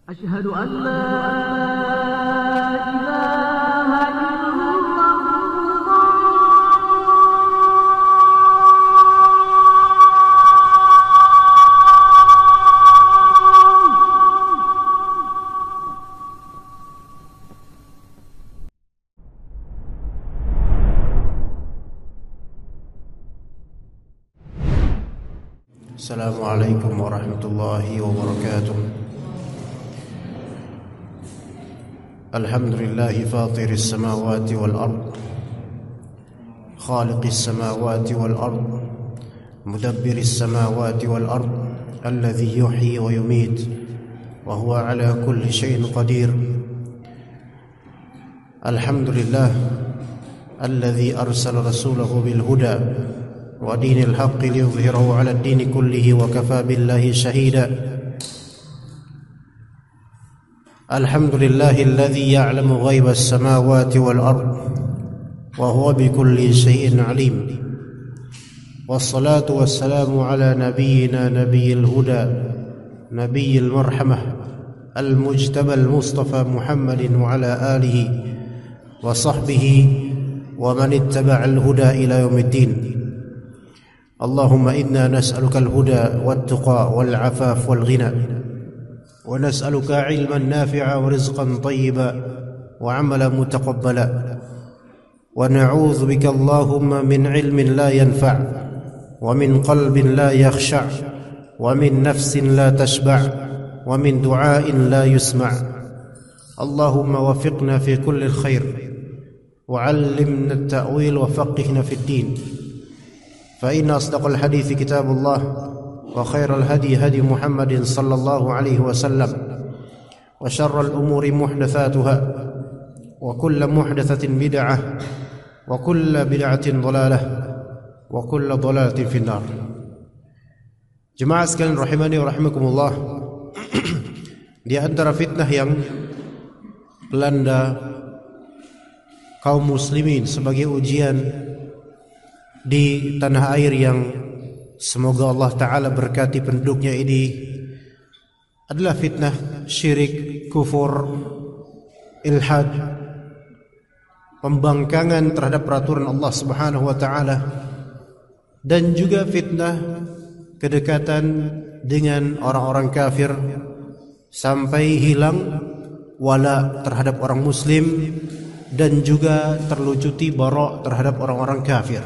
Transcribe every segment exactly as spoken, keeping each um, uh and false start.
أشهد أن لا إله إلا السلام عليكم ورحمة الله وبركاته. الحمد لله فاطر السماوات والأرض خالق السماوات والأرض مدبر السماوات والأرض الذي يحيي ويميت وهو على كل شيء قدير. الحمد لله الذي أرسل رسوله بالهدى ودين الحق ليظهره على الدين كله وكفى بالله شهيدا. الحمد لله الذي يعلم غيب السماوات والأرض وهو بكل شيء عليم، والصلاة والسلام على نبينا نبي الهدى نبي المرحمة المجتبى المصطفى محمد وعلى آله وصحبه ومن اتبع الهدى إلى يوم الدين. اللهم إنا نسألك الهدى والتقى والعفاف والغنى، ونسألك علما نافعا ورزقا طيبا وعملا متقبلا، ونعوذ بك اللهم من علم لا ينفع ومن قلب لا يخشع ومن نفس لا تشبع ومن دعاء لا يسمع. اللهم وفقنا في كل الخير وعلمنا التأويل وفقهنا في الدين. فإن أصدق الحديث كتاب الله وخير الهدي هدي محمد صلى الله عليه وسلم، وشر الأمور محدثاتها وكل محدثة بدعة وكل بدعة ضلالة وكل ضلالة في النار. Jemaah sekalian rahimani wa rahimakumullah, di antara fitnah yang melanda kaum muslimin sebagai ujian di tanah air yang semoga Allah Ta'ala berkati penduduknya ini adalah fitnah syirik, kufur, ilhad, pembangkangan terhadap peraturan Allah Subhanahu wa Ta'ala, dan juga fitnah kedekatan dengan orang-orang kafir sampai hilang wala terhadap orang muslim, dan juga terlucuti bara terhadap orang-orang kafir.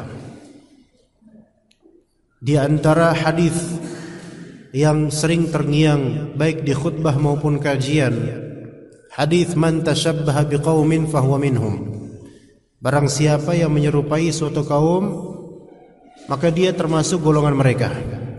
Di antara hadis yang sering terngiang baik di khutbah maupun kajian, hadis man tashabbaha biqaumin fahuwa minhum. Barang siapa yang menyerupai suatu kaum, maka dia termasuk golongan mereka.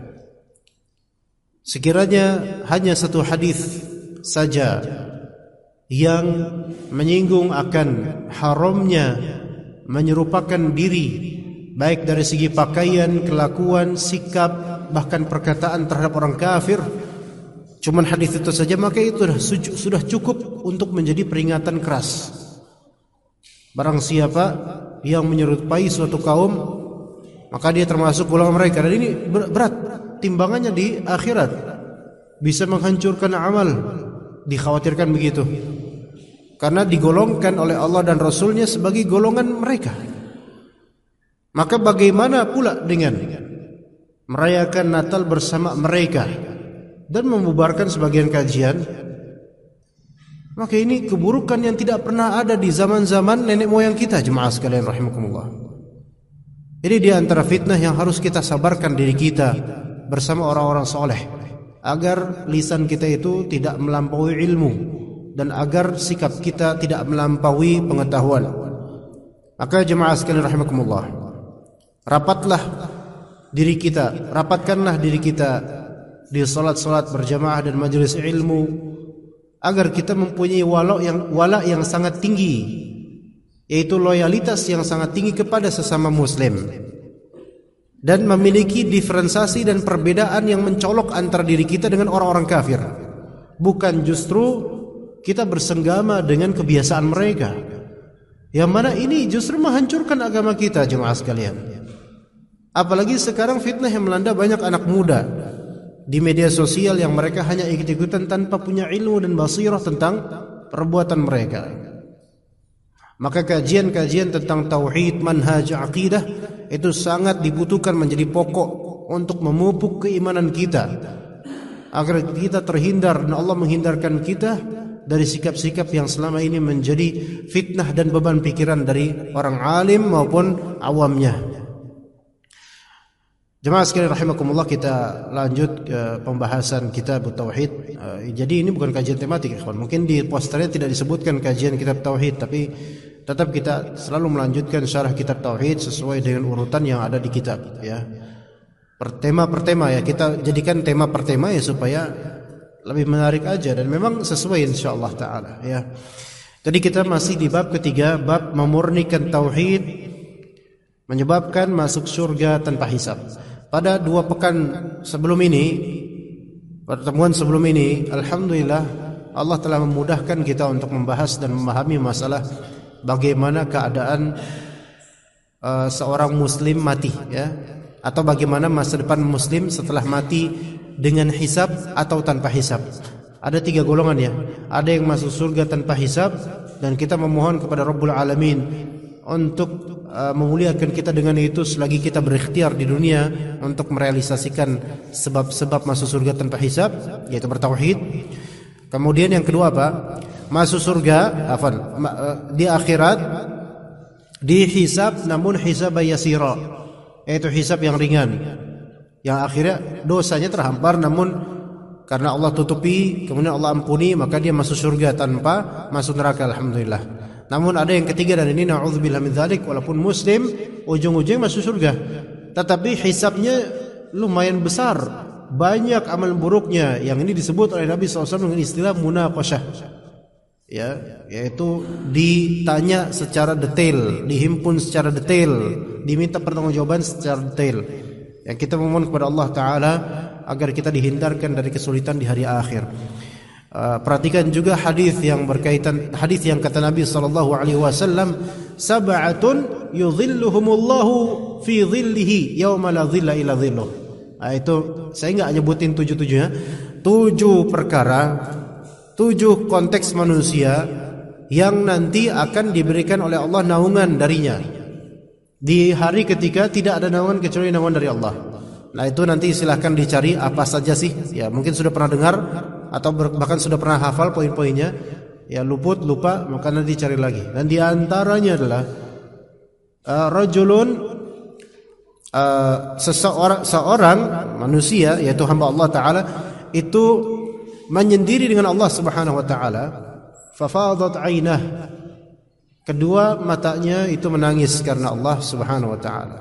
Sekiranya hanya satu hadis saja yang menyinggung akan haramnya menyerupakan diri, baik dari segi pakaian, kelakuan, sikap, bahkan perkataan terhadap orang kafir, cuman hadis itu saja, maka itu sudah cukup untuk menjadi peringatan keras. Barang siapa yang menyerupai suatu kaum, maka dia termasuk golongan mereka. Dan ini berat timbangannya di akhirat, bisa menghancurkan amal, dikhawatirkan begitu, karena digolongkan oleh Allah dan Rasulnya sebagai golongan mereka. Maka bagaimana pula dengan merayakan Natal bersama mereka dan membubarkan sebagian kajian? Maka ini keburukan yang tidak pernah ada di zaman-zaman nenek moyang kita, jemaah sekalian rahimakumullah. Ini di antara fitnah yang harus kita sabarkan diri kita bersama orang-orang soleh, agar lisan kita itu tidak melampaui ilmu dan agar sikap kita tidak melampaui pengetahuan. Maka jemaah sekalian rahimakumullah, rapatlah diri kita, rapatkanlah diri kita di salat-salat berjamaah dan majelis ilmu, agar kita mempunyai wala yang wala yang sangat tinggi, yaitu loyalitas yang sangat tinggi kepada sesama muslim, dan memiliki diferensiasi dan perbedaan yang mencolok antara diri kita dengan orang-orang kafir. Bukan justru kita bersenggama dengan kebiasaan mereka, yang mana ini justru menghancurkan agama kita, jemaah sekalian. Apalagi sekarang fitnah yang melanda banyak anak muda di media sosial yang mereka hanya ikut-ikutan tanpa punya ilmu dan basirah tentang perbuatan mereka. Maka kajian-kajian tentang tauhid, manhaj, aqidah itu sangat dibutuhkan menjadi pokok untuk memupuk keimanan kita, agar kita terhindar dan Allah menghindarkan kita dari sikap-sikap yang selama ini menjadi fitnah dan beban pikiran dari orang alim maupun awamnya. Jemaah sekalian rahimakumullah, kita lanjut ke pembahasan kitab tauhid. Jadi ini bukan kajian tematik, ikhwan. Mungkin di posternya tidak disebutkan kajian kitab tauhid, tapi tetap kita selalu melanjutkan syarah kitab tauhid sesuai dengan urutan yang ada di kitab, ya. Per tema per tema, ya, kita jadikan tema per tema ya supaya lebih menarik aja dan memang sesuai insyaallah taala, ya. Jadi kita masih di bab ketiga, bab memurnikan tauhid menyebabkan masuk surga tanpa hisab. Pada dua pekan sebelum ini, pertemuan sebelum ini, alhamdulillah Allah telah memudahkan kita untuk membahas dan memahami masalah bagaimana keadaan uh, seorang muslim mati, ya, atau bagaimana masa depan muslim setelah mati dengan hisab atau tanpa hisab. Ada tiga golongan, ya. Ada yang masuk surga tanpa hisab, dan kita memohon kepada Rabbul Alamin untuk uh, memuliakan kita dengan itu selagi kita berikhtiar di dunia untuk merealisasikan sebab-sebab masuk surga tanpa hisab, yaitu bertauhid. Kemudian yang kedua apa? Masuk surga afan, di akhirat dihisab namun hisab yasira, yaitu hisab yang ringan, yang akhirnya dosanya terhampar namun karena Allah tutupi kemudian Allah ampuni, maka dia masuk surga tanpa masuk neraka, alhamdulillah. Namun ada yang ketiga, dan ini na'udzubillah min dzalik, walaupun muslim ujung-ujungnya masuk surga tetapi hisabnya lumayan besar, banyak amal buruknya, yang ini disebut oleh Nabi shallallahu alaihi wasallam dengan istilah munaqasyah, ya, yaitu ditanya secara detail, dihimpun secara detail, diminta pertanggungjawaban secara detail. Yang kita memohon kepada Allah Ta'ala agar kita dihindarkan dari kesulitan di hari akhir. Uh, perhatikan juga hadis yang berkaitan, hadis yang kata Nabi sallallahu alaihi wasallam, sab'atun yudhilluhumullahu fi dhillihi yauma la dhilla illa dhilluh. Nah, itu saya enggak nyebutin tujuh-tujuhnya. Tujuh perkara, tujuh konteks manusia yang nanti akan diberikan oleh Allah naungan darinya di hari ketika tidak ada naungan kecuali naungan dari Allah. Nah, itu nanti silahkan dicari apa saja sih. Ya, mungkin sudah pernah dengar atau bahkan sudah pernah hafal poin-poinnya. Ya, luput, lupa, maka nanti cari lagi. Dan di antaranya adalah uh, rajulun, uh, seseorang seorang manusia, yaitu hamba Allah Ta'ala, itu menyendiri dengan Allah Subhanahu wa taala, fafadat ainah, kedua matanya itu menangis karena Allah Subhanahu wa taala.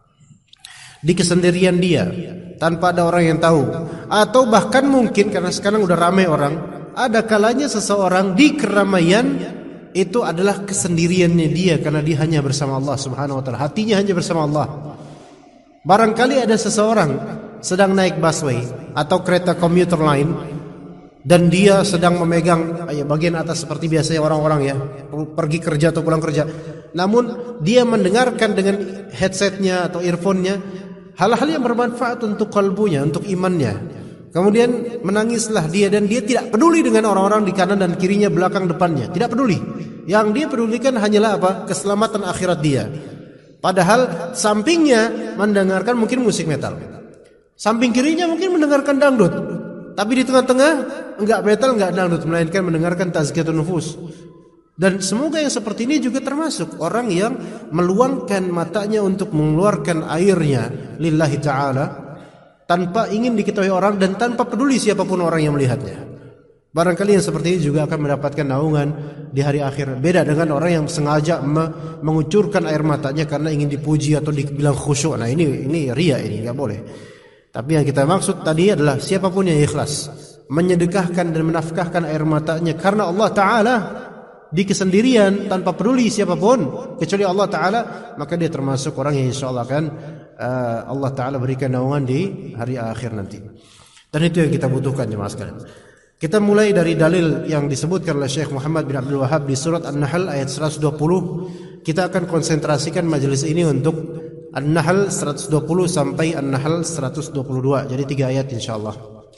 Di kesendirian dia, tanpa ada orang yang tahu, atau bahkan mungkin karena sekarang udah ramai orang, ada kalanya seseorang di keramaian itu adalah kesendiriannya dia karena dia hanya bersama Allah Subhanahu wa taala, hatinya hanya bersama Allah. Barangkali ada seseorang sedang naik busway atau kereta komuter lain dan dia sedang memegang ya, bagian atas seperti biasanya orang-orang, ya, pergi kerja atau pulang kerja. Namun dia mendengarkan dengan headsetnya atau earphone-nya hal-hal yang bermanfaat untuk kalbunya, untuk imannya. Kemudian menangislah dia, dan dia tidak peduli dengan orang-orang di kanan dan kirinya, belakang depannya, tidak peduli. Yang dia pedulikan hanyalah apa? Keselamatan akhirat dia. Padahal sampingnya mendengarkan mungkin musik metal, samping kirinya mungkin mendengarkan dangdut, tapi di tengah-tengah enggak metal, enggak dangdut, melainkan mendengarkan tazkiyatun nufus. Dan semoga yang seperti ini juga termasuk orang yang meluangkan matanya untuk mengeluarkan airnya lillahi ta'ala, tanpa ingin diketahui orang dan tanpa peduli siapapun orang yang melihatnya. Barangkali yang seperti ini juga akan mendapatkan naungan di hari akhir. Beda dengan orang yang sengaja me mengucurkan air matanya karena ingin dipuji atau dibilang khusyuk. Nah, ini ini riya, ini enggak boleh. Tapi yang kita maksud tadi adalah siapapun yang ikhlas menyedekahkan dan menafkahkan air matanya karena Allah Ta'ala di kesendirian tanpa peduli siapapun kecuali Allah Ta'ala, maka dia termasuk orang yang insyaAllah akan uh, Allah Ta'ala berikan naungan di hari akhir nanti. Dan itu yang kita butuhkan, jemaah sekalian. Kita mulai dari dalil yang disebutkan oleh Syekh Muhammad bin Abdul Wahhab di surat An-Nahl ayat seratus dua puluh. Kita akan konsentrasikan majelis ini untuk An-Nahl seratus dua puluh sampai An-Nahl seratus dua puluh dua. Jadi tiga ayat insyaallah.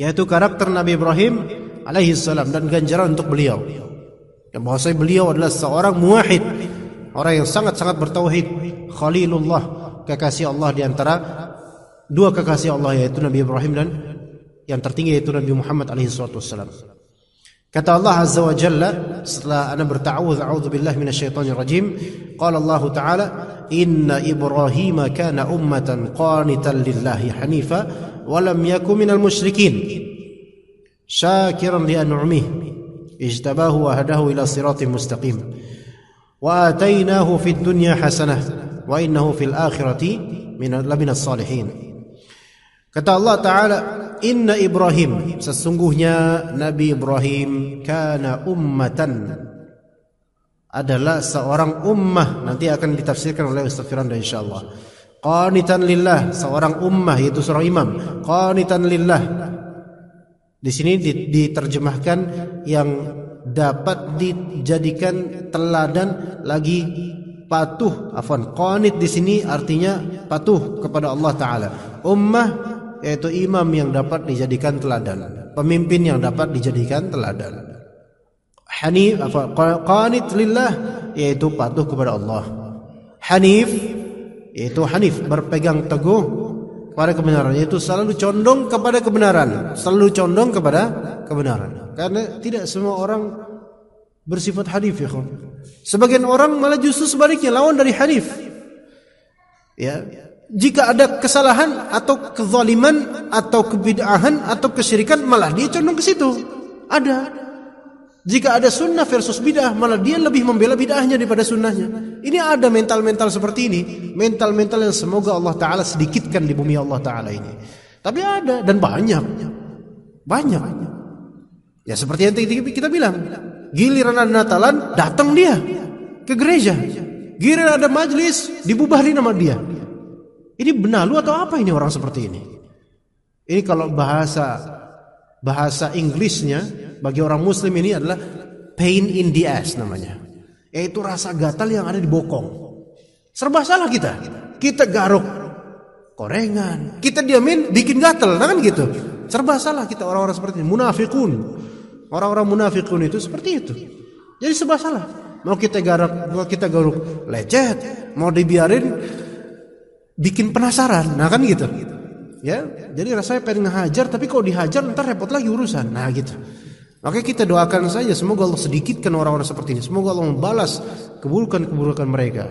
yaitu karakter Nabi Ibrahim alaihi salam dan ganjaran untuk beliau. Yang bahwasanya beliau adalah seorang muwahhid, orang yang sangat-sangat bertauhid, Khalilullah, kekasih Allah di antara dua kekasih Allah, yaitu Nabi Ibrahim dan yang tertinggi yaitu Nabi Muhammad alaihi wasallam. Kata Allah Azza wa Jalla setelah ana berta'awudz, a'udzu billahi minasyaitonir rajim, qala Allah Ta'ala, inna Ibrahim kana ummatan qanitan lillahi hanifa wa lam yakun minal musyrikin syakiran li an'amihi ijtabahu wa hadahu ila siratin mustaqim wa atainahu fid dunya hasanah wa innahu fil akhirati minal salihin. Kata Allah Ta'ala, inna Ibrahim, sesungguhnya Nabi Ibrahim, kana ummatan, adalah seorang ummah. Nanti akan ditafsirkan oleh Ustaz Firanda insyaallah. Qanitan lillah, seorang ummah, yaitu seorang imam. Qanitan lillah, di sini diterjemahkan yang dapat dijadikan teladan lagi patuh. Afwan, qanit di sini artinya patuh kepada Allah Ta'ala. Ummah yaitu imam yang dapat dijadikan teladan, pemimpin yang dapat dijadikan teladan. Hanif, apa, qanit lillah, yaitu patuh kepada Allah. Hanif, yaitu hanif, berpegang teguh pada kebenaran, yaitu selalu condong kepada kebenaran, selalu condong kepada kebenaran. Karena tidak semua orang bersifat hanif, ya kawan. Sebagian orang malah justru sebaliknya, lawan dari hanif. Ya, jika ada kesalahan atau kezaliman atau kebid'ahan atau kesyirikan, malah dia condong ke situ. Ada. Jika ada sunnah versus bid'ah, malah dia lebih membela bid'ahnya daripada sunnahnya. Ini ada mental-mental seperti ini, mental-mental yang semoga Allah Ta'ala sedikitkan di bumi Allah Ta'ala ini. Tapi ada, dan banyak. Banyak. Ya seperti yang kita bilang, giliran ada Natalan, datang dia ke gereja. Giliran ada majlis, dibubarin nama dia. Ini benalu atau apa ini orang seperti ini? Ini kalau bahasa bahasa Inggrisnya bagi orang Muslim ini adalah pain in the ass namanya, yaitu rasa gatal yang ada di bokong. Serba salah kita. Kita garuk korengan, kita diamin bikin gatal, nah kan gitu. Serba salah kita orang-orang seperti ini. Munafikun, orang-orang munafikun itu seperti itu. Jadi serba salah. Mau kita garuk, mau kita garuk lecet, mau dibiarin bikin penasaran, nah kan gitu. Ya, jadi rasanya pengen ngehajar, tapi kalau dihajar ntar repot lagi urusan. Nah gitu. Maka kita doakan saja semoga Allah sedikitkan orang-orang seperti ini. Semoga Allah membalas keburukan-keburukan mereka.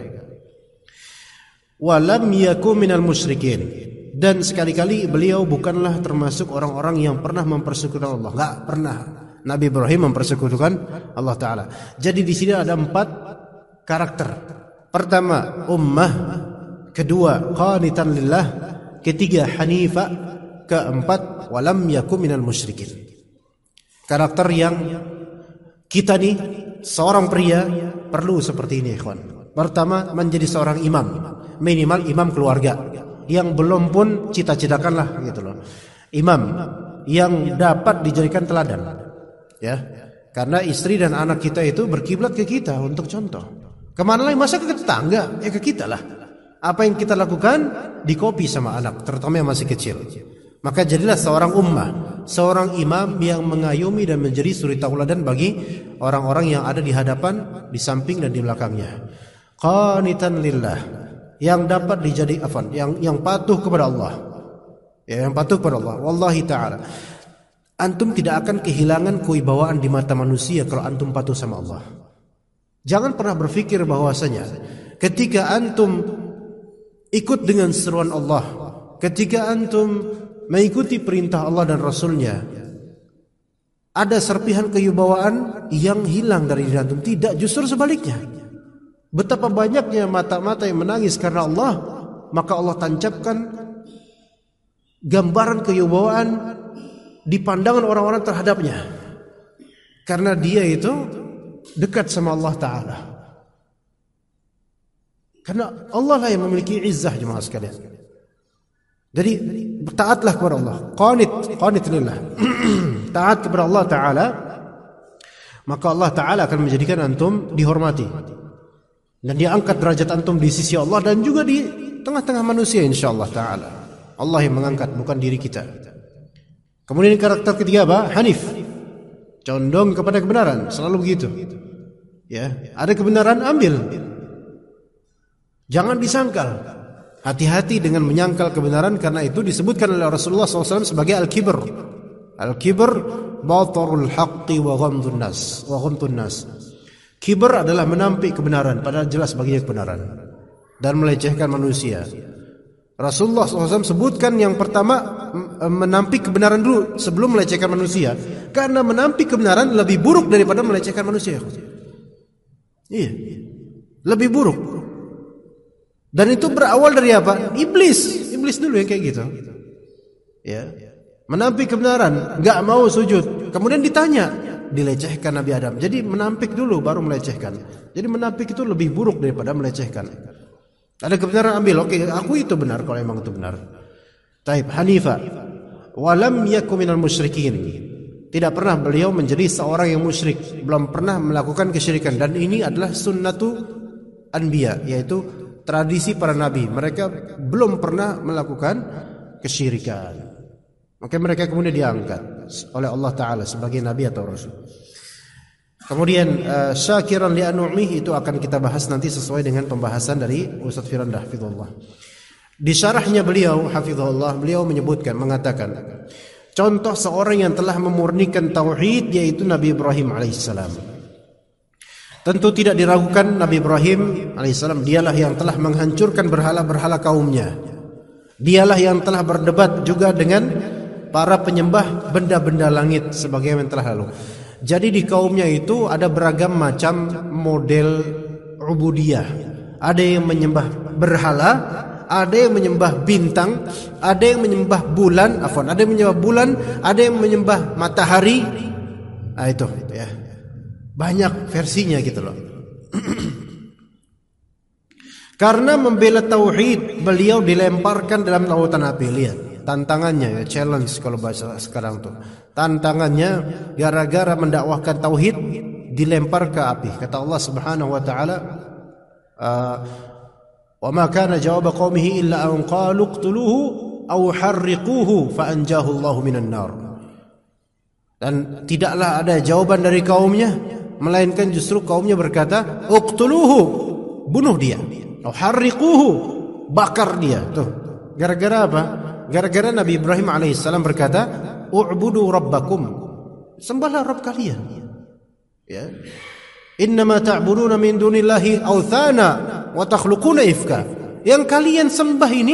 Walam yakum minal musyrikin, dan sekali-kali beliau bukanlah termasuk orang-orang yang pernah mempersekutukan Allah. Enggak pernah Nabi Ibrahim mempersekutukan Allah Ta'ala. Jadi di sini ada empat karakter. Pertama, ummah. Kedua, qanitan lillah. Ketiga, hanifa. Keempat, walam yakum minal musyrikin. Karakter yang kita nih, seorang pria, perlu seperti ini, ikhwan. Pertama, menjadi seorang imam. Minimal imam keluarga. Yang belum pun cita-citakanlah gitu loh. Imam yang dapat dijadikan teladan. Ya, karena istri dan anak kita itu berkiblat ke kita untuk contoh. Kemana lagi? Masa ke tetangga? Ya ke kita lah. Apa yang kita lakukan dikopi sama anak, terutama yang masih kecil. Maka jadilah seorang ummah, seorang imam yang mengayomi dan menjadi suri tauladan bagi orang-orang yang ada di hadapan, di samping dan di belakangnya. Qanitan lillah, yang dapat dijadi afan, yang yang patuh kepada Allah. Ya, yang patuh kepada Allah. Wallahi ta'ala, antum tidak akan kehilangan kewibawaan di mata manusia kalau antum patuh sama Allah. Jangan pernah berpikir bahwasanya ketika antum ikut dengan seruan Allah, ketika antum mengikuti perintah Allah dan Rasulnya, ada serpihan kewibawaan yang hilang dari diri antum. Tidak, justru sebaliknya. Betapa banyaknya mata-mata yang menangis karena Allah, maka Allah tancapkan gambaran kewibawaan di pandangan orang-orang terhadapnya, karena dia itu dekat sama Allah Ta'ala. Karena Allah lah yang memiliki izzah, jemaah sekalian. Jadi taatlah kepada Allah. Qanit, qanit lillah. Taat kepada Allah Ta'ala, maka Allah Ta'ala akan menjadikan antum dihormati, dan dia angkat derajat antum di sisi Allah dan juga di tengah-tengah manusia, insyaallah Ta'ala. Allah yang mengangkat, bukan diri kita. Kemudian karakter ketiga apa? Hanif. Condong kepada kebenaran, selalu begitu. Ya, ada kebenaran ambil. Jangan disangkal. Hati-hati dengan menyangkal kebenaran, karena itu disebutkan oleh Rasulullah shallallahu alaihi wasallam sebagai al-kibr. Al-kibr batarul haqqi wa ghamdun nas, wa ghamdun nas. Kibr adalah menampik kebenaran padahal jelas baginya kebenaran dan melecehkan manusia. Rasulullah shallallahu alaihi wasallam sebutkan yang pertama menampik kebenaran dulu sebelum melecehkan manusia, karena menampik kebenaran lebih buruk daripada melecehkan manusia. Iya, lebih buruk. Dan itu berawal dari apa? Iblis, iblis dulu yang kayak gitu. Ya, menampik kebenaran, nggak mau sujud. Kemudian ditanya, dilecehkan Nabi Adam. Jadi menampik dulu baru melecehkan. Jadi menampik itu lebih buruk daripada melecehkan. Ada kebenaran ambil, oke, aku itu benar kalau emang itu benar. Taib Hanifa, walam yakum minal musyrikin. Tidak pernah beliau menjadi seorang yang musyrik, belum pernah melakukan kesyirikan, dan ini adalah sunnatu anbiya, yaitu tradisi para nabi. Mereka belum pernah melakukan kesyirikan. Maka mereka kemudian diangkat oleh Allah Ta'ala sebagai nabi atau rasul. Kemudian uh, syakiran li an'umihi, itu akan kita bahas nanti sesuai dengan pembahasan dari Ustaz Firanda hafizahullah. Di syarahnya beliau hafizahullah, beliau menyebutkan, mengatakan contoh seorang yang telah memurnikan tauhid yaitu Nabi Ibrahim alaihissalam. Tentu tidak diragukan Nabi Ibrahim alaihissalam dialah yang telah menghancurkan berhala-berhala kaumnya. Dialah yang telah berdebat juga dengan para penyembah benda-benda langit sebagaimana telah lalu. Jadi di kaumnya itu ada beragam macam model ubudiyah. Ada yang menyembah berhala, ada yang menyembah bintang, ada yang menyembah bulan, afwan, ada yang menyembah bulan, ada yang menyembah matahari. Nah itu, itu ya. Banyak versinya gitu loh. Karena membela tauhid, beliau dilemparkan dalam lautan api. Lihat tantangannya ya, challenge kalau bahasa sekarang tuh. Tantangannya gara-gara mendakwahkan tauhid dilempar ke api. Kata Allah Subhanahu wa taala, "Wa ma kana jawab qaumihi illa an qalu iqtuluhu aw harriquhu fa anjahu Allah minan nar." Dan tidaklah ada jawaban dari kaumnya melainkan justru kaumnya berkata, "Uqtuluhu," bunuh dia. "Aw harriquhu," bakar dia. Tuh. Gara-gara apa? Gara-gara Nabi Ibrahim alaihissalam berkata, "U'budu rabbakum," sembahlah Rabb kalian. Ya. "Innama ta'buduna min dunillahi awthana wa takhluquna ifka." Yang kalian sembah ini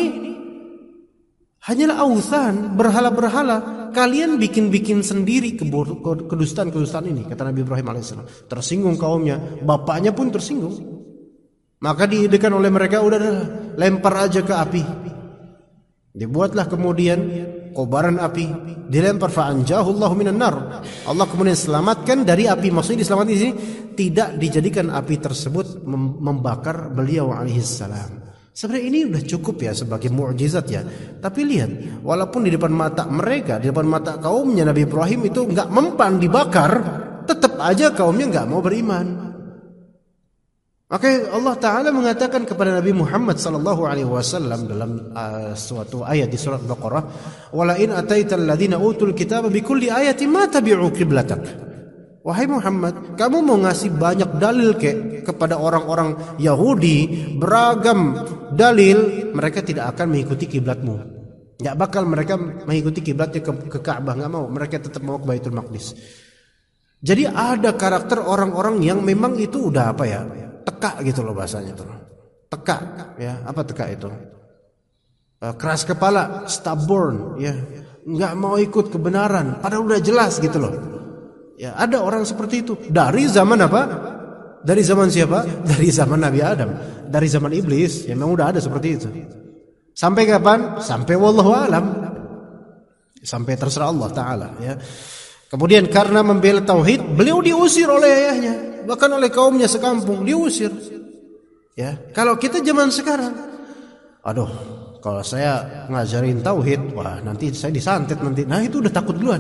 hanyalah awthan, berhala-berhala. Kalian bikin-bikin sendiri kedustaan-kedustaan ini, kata Nabi Ibrahim alaihissalam. Tersinggung kaumnya, bapaknya pun tersinggung. Maka diidekan oleh mereka, udah lempar aja ke api. Dibuatlah kemudian kobaran api, dilempar fa'anjahu Allahu minan nar. Allah kemudian selamatkan dari api. Maksudnya diselamatkan di sini tidak dijadikan api tersebut membakar beliau alaihissalam. Sebenarnya ini sudah cukup ya sebagai mukjizat ya. Tapi lihat, walaupun di depan mata mereka, di depan mata kaumnya Nabi Ibrahim itu enggak mempan dibakar, tetap aja kaumnya enggak mau beriman. Maka Allah Ta'ala mengatakan kepada Nabi Muhammad sallallahu alaihi wasallam dalam uh, suatu ayat di surat Baqarah, "Wala in ataital ladzina utul kitaba bikulli ayatin ma tabi'u qiblatak." Wahai Muhammad, kamu mau ngasih banyak dalil ke kepada orang-orang Yahudi, beragam dalil, mereka tidak akan mengikuti kiblatmu. Enggak bakal mereka mengikuti kiblatnya ke, ke Ka'bah, enggak mau. Mereka tetap mau ke Baitul Maqdis. Jadi ada karakter orang-orang yang memang itu udah apa ya? Teka gitu loh bahasanya tuh. Teka ya, apa teka itu? Uh, keras kepala, stubborn ya. Enggak mau ikut kebenaran padahal udah jelas gitu loh. Ya, ada orang seperti itu dari zaman apa? Dari zaman siapa? Dari zaman Nabi Adam, dari zaman iblis. Ya memang udah ada seperti itu. Sampai kapan? Sampai wallahu alam. Sampai terserah Allah Ta'ala ya. Kemudian karena membela tauhid, beliau diusir oleh ayahnya, bahkan oleh kaumnya sekampung diusir. Ya, kalau kita zaman sekarang, aduh, kalau saya ngajarin tauhid, wah nanti saya disantet nanti. Nah itu udah takut duluan.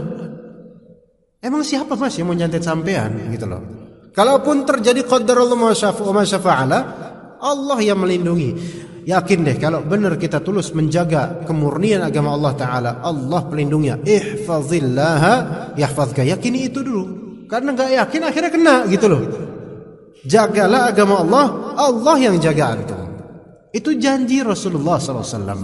Emang siapa mas yang mau nyantet sampean gitu loh. Kalaupun terjadi qadarullah wa syafa'ala, Allah yang melindungi. yakin deh kalau benar kita tulus menjaga kemurnian agama Allah Ta'ala, Allah pelindungnya. Ihfazillaha yahfazka. Yakini itu dulu. Karena gak yakin akhirnya kena gitu loh. Jagalah agama Allah, Allah yang jaga antum. Itu janji Rasulullah sallallahu alaihi wasallam.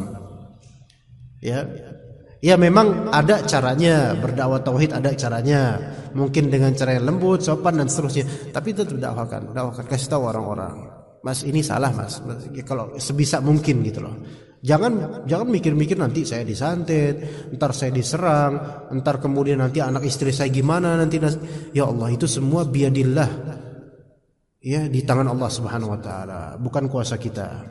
Ya, ya memang ada caranya berdakwah tauhid, ada caranya. Mungkin dengan cara yang lembut, sopan dan seterusnya. Tapi tetap dakwakan, dakwakan, kasih tahu orang-orang. Mas ini salah mas. Ya, kalau sebisa mungkin gitu loh. Jangan jangan mikir-mikir nanti saya disantet, ntar saya diserang, ntar kemudian nanti anak istri saya gimana nanti. Ya Allah, itu semua biadillah. Ya, di tangan Allah Subhanahu wa taala, bukan kuasa kita.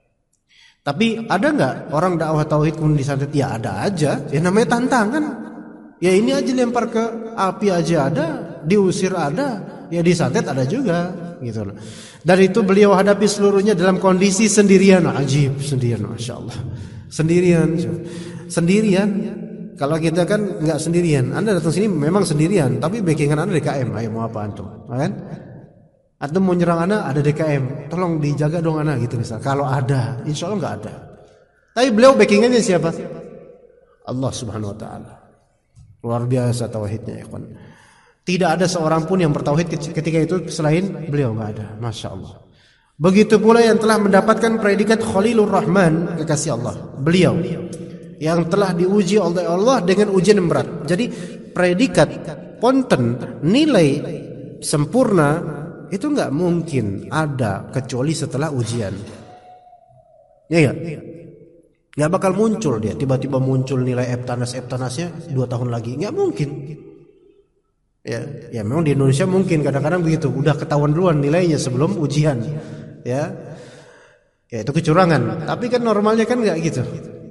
Tapi ada enggak orang dakwah tauhid kemudian disantet? Ya ada aja. Ya namanya tantangan. Ya ini aja lempar ke api aja ada, diusir ada, ya disantet ada juga gitu loh. Dan itu beliau hadapi seluruhnya dalam kondisi sendirian. Ajib, sendirian, Masya Allah. Sendirian. Sendirian. Kalau kita kan enggak sendirian. Anda datang sini memang sendirian, tapi backingan Anda D K M. Ayo mau apa antum? Kan? Atau mau nyerang anak ada D K M, tolong dijaga dong anak gitu misal. Kalau ada, insya Allah nggak ada. Tapi beliau backingannya siapa? Allah Subhanahu Wa Taala. Luar biasa tauhidnya, ya kan. Tidak ada seorang pun yang bertauhid ketika itu selain beliau, nggak ada. Masya Allah. Begitu pula yang telah mendapatkan predikat Khalilur Rahman, kekasih Allah. Beliau yang telah diuji oleh Allah dengan ujian yang berat. Jadi predikat, ponten, nilai sempurna itu enggak mungkin ada kecuali setelah ujian. Ya enggak? Enggak bakal muncul dia tiba-tiba muncul nilai Eptanas Eptanasnya dua tahun lagi, enggak mungkin. Ya, ya memang di Indonesia mungkin kadang-kadang begitu, udah ketahuan duluan nilainya sebelum ujian. Ya. Ya itu kecurangan, tapi kan normalnya kan enggak gitu.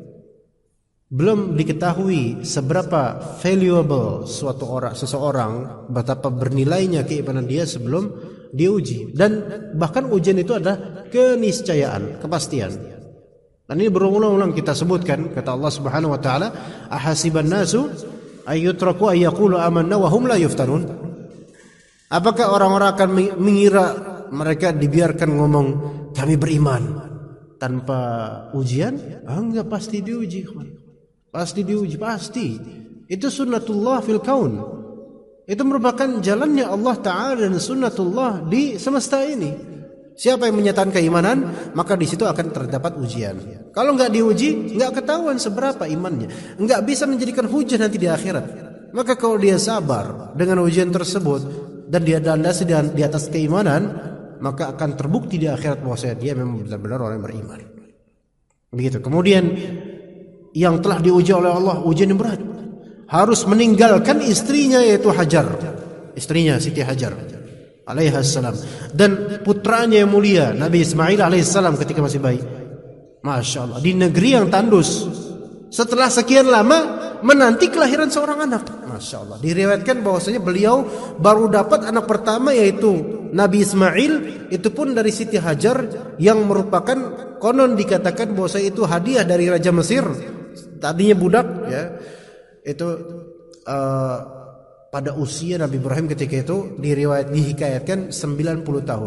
Belum diketahui seberapa valuable suatu orang, seseorang, betapa bernilainya keimanan dia sebelum diuji. Dan bahkan ujian itu adalah keniscayaan, kepastian. Dan ini berulang-ulang kita sebutkan, kata Allah Subhanahu wa taala, ahasiban nasu ayyutraku ayyaqulu amanna wa hum la yuftanun. Apakah orang-orang akan mengira mereka dibiarkan ngomong kami beriman tanpa ujian? Ah, enggak, pasti diuji, pasti diuji, pasti. Itu sunnatullah fil kaun. Itu merupakan jalannya Allah Ta'ala dan sunnatullah di semesta ini. Siapa yang menyatakan keimanan, maka di situ akan terdapat ujian. Kalau enggak diuji, enggak ketahuan seberapa imannya, enggak bisa menjadikan hujah nanti di akhirat. Maka kalau dia sabar dengan ujian tersebut dan dia dandasi di atas keimanan, maka akan terbukti di akhirat bahwa dia memang benar-benar orang yang beriman. Begitu. Kemudian yang telah diuji oleh Allah ujian yang berat, harus meninggalkan istrinya yaitu Hajar, istrinya Siti Hajar alaihissalam, dan putranya yang mulia Nabi Ismail alaihissalam ketika masih bayi. Masya Allah, di negeri yang tandus, setelah sekian lama menanti kelahiran seorang anak. Masya Allah, diriwayatkan bahwasanya beliau baru dapat anak pertama yaitu Nabi Ismail, itu pun dari Siti Hajar yang merupakan konon dikatakan bahwasanya itu hadiah dari Raja Mesir, tadinya budak ya. Itu uh, pada usia Nabi Ibrahim ketika itu diriwayat dihikayatkan sembilan puluh tahun.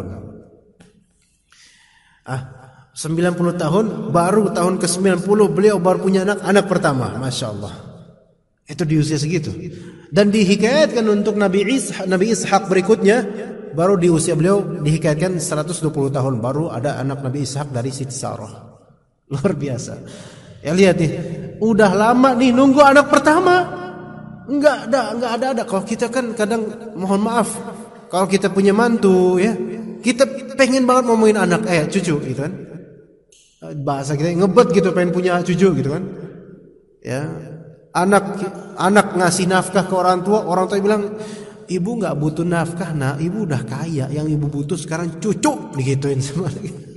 Ah, sembilan puluh tahun, baru tahun ke sembilan puluh beliau baru punya anak, anak pertama. Masya Allah. Itu di usia segitu. Dan dihikayatkan untuk Nabi Ishaq, Nabi Ishaq berikutnya, baru di usia beliau dihikayatkan seratus dua puluh tahun baru ada anak Nabi Ishaq dari Siti Sarah. Luar biasa. Ya lihat nih, udah lama nih nunggu anak pertama, enggak ada, enggak ada ada. Kalau kita kan kadang, mohon maaf, kalau kita punya mantu ya, kita pengen banget ngomongin anak, eh cucu gitu kan. Bahasa kita ngebet gitu, pengen punya cucu gitu kan. Ya, anak anak ngasih nafkah ke orang tua, orang tua bilang, ibu nggak butuh nafkah, nah ibu udah kaya, yang ibu butuh sekarang cucu, digituin sama.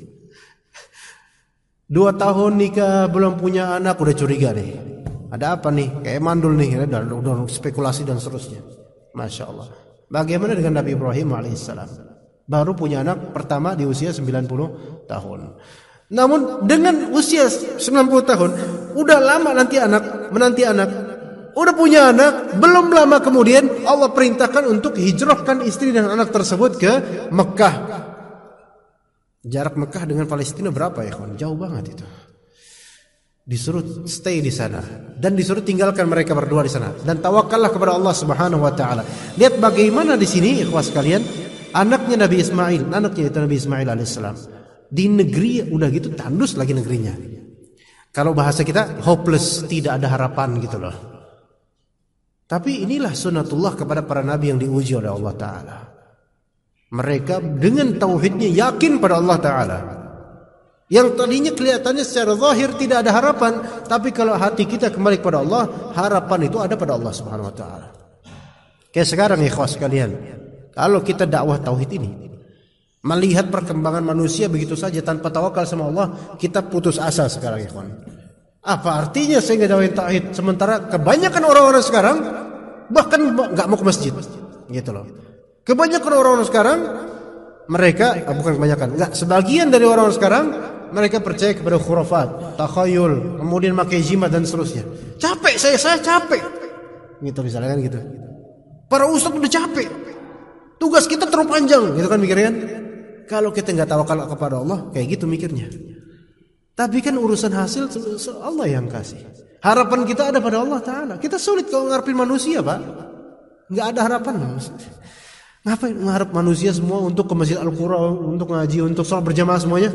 Dua tahun nikah belum punya anak udah curiga nih. Ada apa nih? Kayak mandul nih, udah, udah spekulasi dan seterusnya. Masya Allah. Bagaimana dengan Nabi Ibrahim alaihissalam? Baru punya anak pertama di usia sembilan puluh tahun. Namun dengan usia sembilan puluh tahun, udah lama nanti anak, menanti anak, udah punya anak, belum lama kemudian Allah perintahkan untuk hijrahkan istri dan anak tersebut ke Mekah. Jarak Mekah dengan Palestina berapa ya kawan? Jauh banget itu. Disuruh stay di sana dan disuruh tinggalkan mereka berdua di sana dan tawakallah kepada Allah Subhanahu wa taala. Lihat bagaimana di sini ikhwas sekalian, anaknya Nabi Ismail, anaknya itu Nabi Ismail alaihissalam. Di negeri udah gitu tandus lagi negerinya. Kalau bahasa kita hopeless, tidak ada harapan gitu loh. Tapi inilah sunnatullah kepada para nabi yang diuji oleh Allah taala. Mereka dengan tauhidnya yakin pada Allah taala. Yang tadinya kelihatannya secara zahir tidak ada harapan, tapi kalau hati kita kembali kepada Allah, harapan itu ada pada Allah Subhanahu wa taala. Kayak sekarang ikhwas sekalian, kalau kita dakwah tauhid ini, melihat perkembangan manusia begitu saja tanpa tawakal sama Allah, kita putus asa sekarang ikhwan. Apa artinya saya nggak dakwahin tauhid sementara kebanyakan orang-orang sekarang bahkan nggak mau ke masjid, gitu loh. Kebanyakan orang-orang sekarang mereka, ah, bukan kebanyakan, enggak, sebagian dari orang-orang sekarang mereka percaya kepada khurafat, takhayul, kemudian pakai jimat dan seterusnya. Capek saya, saya capek. Gitu misalnya kan gitu. Para ustaz udah capek. Tugas kita terlalu panjang, gitu kan mikirnya kan. Kalau kita enggak tawakal kepada Allah, kayak gitu mikirnya. Tapi kan urusan hasil Allah yang kasih. Harapan kita ada pada Allah taala. Kita sulit kalau ngarepin manusia, Pak. Enggak ada harapan. Ngapain mengharap manusia semua untuk ke Masjid Al-Qura, untuk ngaji, untuk sholat berjamaah semuanya?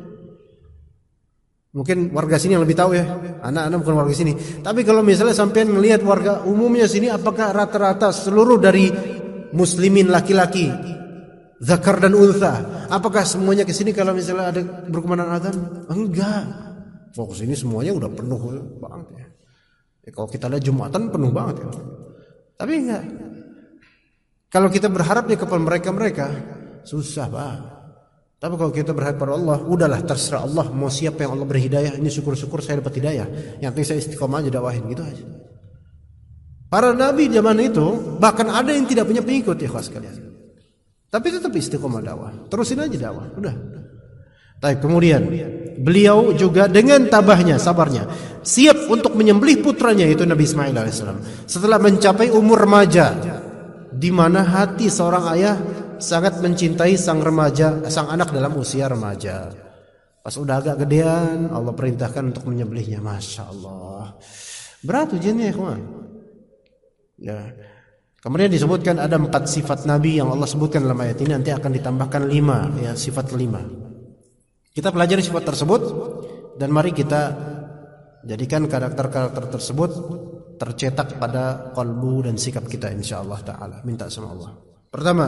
Mungkin warga sini yang lebih tahu ya. Anak-anak bukan warga sini. Tapi kalau misalnya sampean melihat warga umumnya sini, apakah rata-rata seluruh dari muslimin laki-laki, zakar dan untha, apakah semuanya ke sini kalau misalnya ada berkumandang azan? Enggak. Fokus ini semuanya udah penuh banget ya. Ya kalau kita lihat Jumatan penuh banget ya. Tapi enggak. Kalau kita berharapnya kepada mereka-mereka, susah Pak. Tapi kalau kita berharap pada Allah, udahlah terserah Allah, mau siapa yang Allah beri hidayah, ini syukur-syukur saya dapat hidayah. Yang penting saya istiqomah aja dakwahin, gitu aja. Para nabi zaman itu bahkan ada yang tidak punya pengikut ya khas kalian. Tapi tetap istiqomah dakwah. Terusin aja dakwah, udah. Tapi kemudian beliau juga dengan tabahnya, sabarnya, siap untuk menyembelih putranya itu Nabi Ismail alaihissalam. Setelah mencapai umur remaja, di mana hati seorang ayah sangat mencintai sang remaja, sang anak dalam usia remaja. Pas udah agak gedean, Allah perintahkan untuk menyembelihnya. Masya Allah, berat ujiannya ya kawan. Ya. Kemudian disebutkan ada empat sifat Nabi yang Allah sebutkan dalam ayat ini, nanti akan ditambahkan lima, ya sifat kelima. Kita pelajari sifat tersebut dan mari kita jadikan karakter-karakter tersebut tercetak pada kalbu dan sikap kita insyaallah taala. Minta sama Allah. Pertama,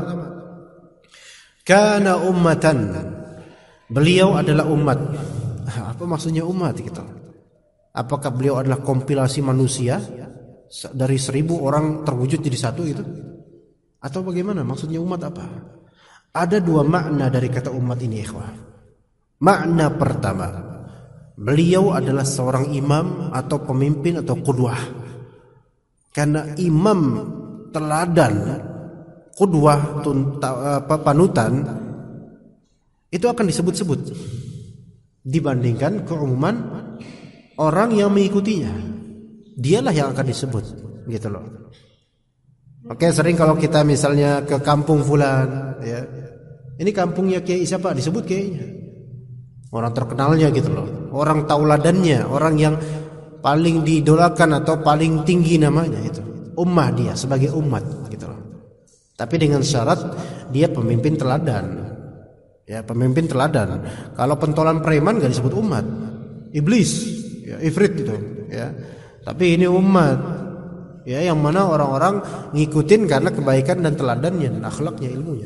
kana ummatan. Beliau adalah umat. Apa maksudnya umat gitu? Apakah beliau adalah kompilasi manusia dari seribu orang terwujud jadi satu gitu? Atau bagaimana? Maksudnya umat apa? Ada dua makna dari kata umat ini, ikhwah. Makna pertama, beliau adalah seorang imam atau pemimpin atau qudwah. Karena imam, teladan, qudwah, panutan itu akan disebut-sebut dibandingkan keumuman orang yang mengikutinya. Dialah yang akan disebut, gitu loh. Oke, sering kalau kita misalnya ke kampung fulan, ya, ini kampungnya kiai siapa? Disebut kiainya, orang terkenalnya gitu loh, orang tauladannya, orang yang paling didolakan atau paling tinggi namanya itu. Ummah dia sebagai umat gitu loh. Tapi dengan syarat dia pemimpin teladan. Ya, pemimpin teladan. Kalau pentolan preman enggak disebut umat. Iblis, ya, ifrit gitu, ya. Tapi ini umat. Ya, yang mana orang-orang ngikutin karena kebaikan dan teladannya dan akhlaknya, ilmunya.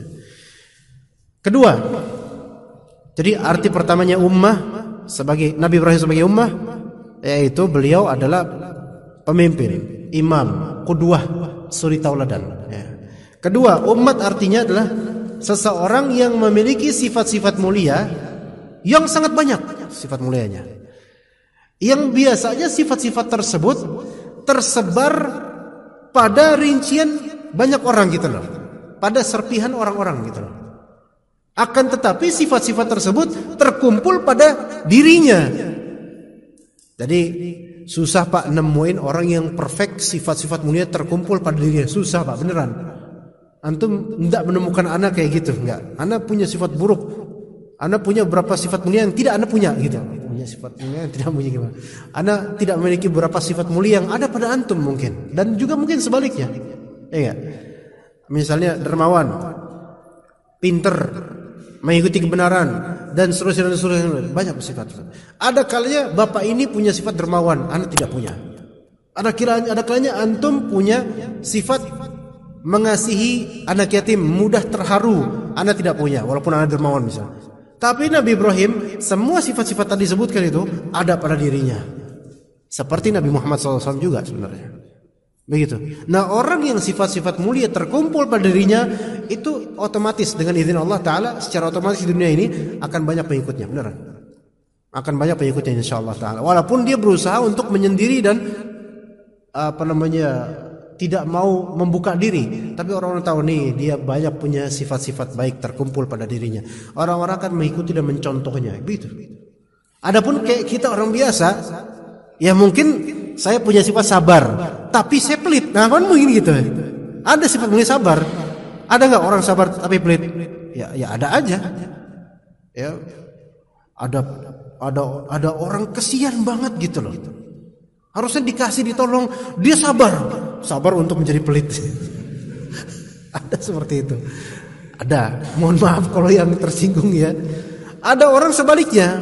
Kedua, jadi arti pertamanya ummah sebagai Nabi Ibrahim sebagai ummah, yaitu beliau adalah pemimpin, imam, qudwah, suri tauladan. Ya. Kedua, umat artinya adalah seseorang yang memiliki sifat-sifat mulia yang sangat banyak sifat mulianya. Yang biasanya sifat-sifat tersebut tersebar pada rincian banyak orang gitu loh, pada serpihan orang-orang gitu loh. Akan tetapi sifat-sifat tersebut terkumpul pada dirinya. Jadi susah Pak nemuin orang yang perfect sifat-sifat mulia terkumpul pada dirinya. Susah Pak, beneran. Antum tidak menemukan anak kayak gitu, enggak. Anak punya sifat buruk. Anda punya beberapa sifat mulia yang tidak Anda punya gitu. Punya sifat mulia yang tidak punya gimana? Anda tidak memiliki beberapa sifat mulia yang ada pada antum mungkin, dan juga mungkin sebaliknya. Ya enggak? Misalnya dermawan, pinter, mengikuti kebenaran, dan seterusnya dan seterusnya. Banyak sifat. Ada kalanya bapak ini punya sifat dermawan, Anda tidak punya. Ada kiranya, ada kalanya antum punya sifat mengasihi anak yatim, mudah terharu, Anda tidak punya, walaupun Anda dermawan misalnya. Tapi Nabi Ibrahim, semua sifat-sifat tadi disebutkan itu ada pada dirinya. Seperti Nabi Muhammad shallallahu alaihi wasallam juga sebenarnya. Begitu. Nah, orang yang sifat-sifat mulia terkumpul pada dirinya, itu otomatis dengan izin Allah Ta'ala, secara otomatis di dunia ini akan banyak pengikutnya, beneran. Akan banyak pengikutnya insyaallah Ta'ala. Walaupun dia berusaha untuk menyendiri dan apa namanya, tidak mau membuka diri, tapi orang-orang tahu nih dia banyak punya sifat-sifat baik terkumpul pada dirinya. Orang-orang akan mengikuti dan mencontohnya, begitu. Adapun kayak kita orang biasa, ya mungkin saya punya sifat sabar, tapi saya pelit. Nah, kan mungkin gitu. Ada sifat mulia sabar. Ada nggak orang sabar tapi pelit? Ya, ya ada aja. Ya, ada ada ada orang kesian banget gitu loh. Harusnya dikasih, ditolong, dia sabar, sabar untuk menjadi pelit. Ada seperti itu. Ada. Mohon maaf kalau yang tersinggung ya. Ada orang sebaliknya,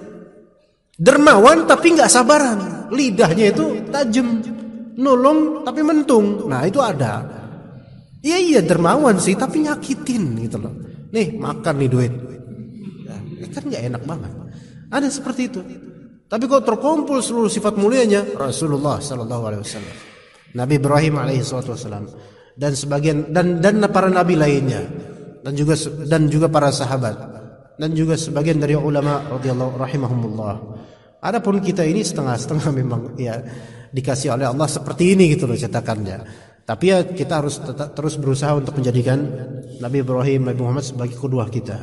dermawan tapi nggak sabaran, lidahnya itu tajam, nolong tapi mentung. Nah itu ada. Iya iya dermawan sih tapi nyakitin gitu loh. Nih makan nih duit, ya, kan nggak enak banget. Ada seperti itu. Tapi kalau terkumpul seluruh sifat mulianya Rasulullah Sallallahu Alaihi Wasallam, Nabi Ibrahim Alaihi Wasallam, dan sebagian dan dan para nabi lainnya, dan juga dan juga para sahabat, dan juga sebagian dari ulama radhiyallahu rahimahumullah. Adapun kita ini setengah-setengah memang ya dikasih oleh Allah seperti ini gitu loh cetakannya. Tapi ya kita harus tetap terus berusaha untuk menjadikan Nabi Ibrahim, Nabi Muhammad sebagai kedua kita.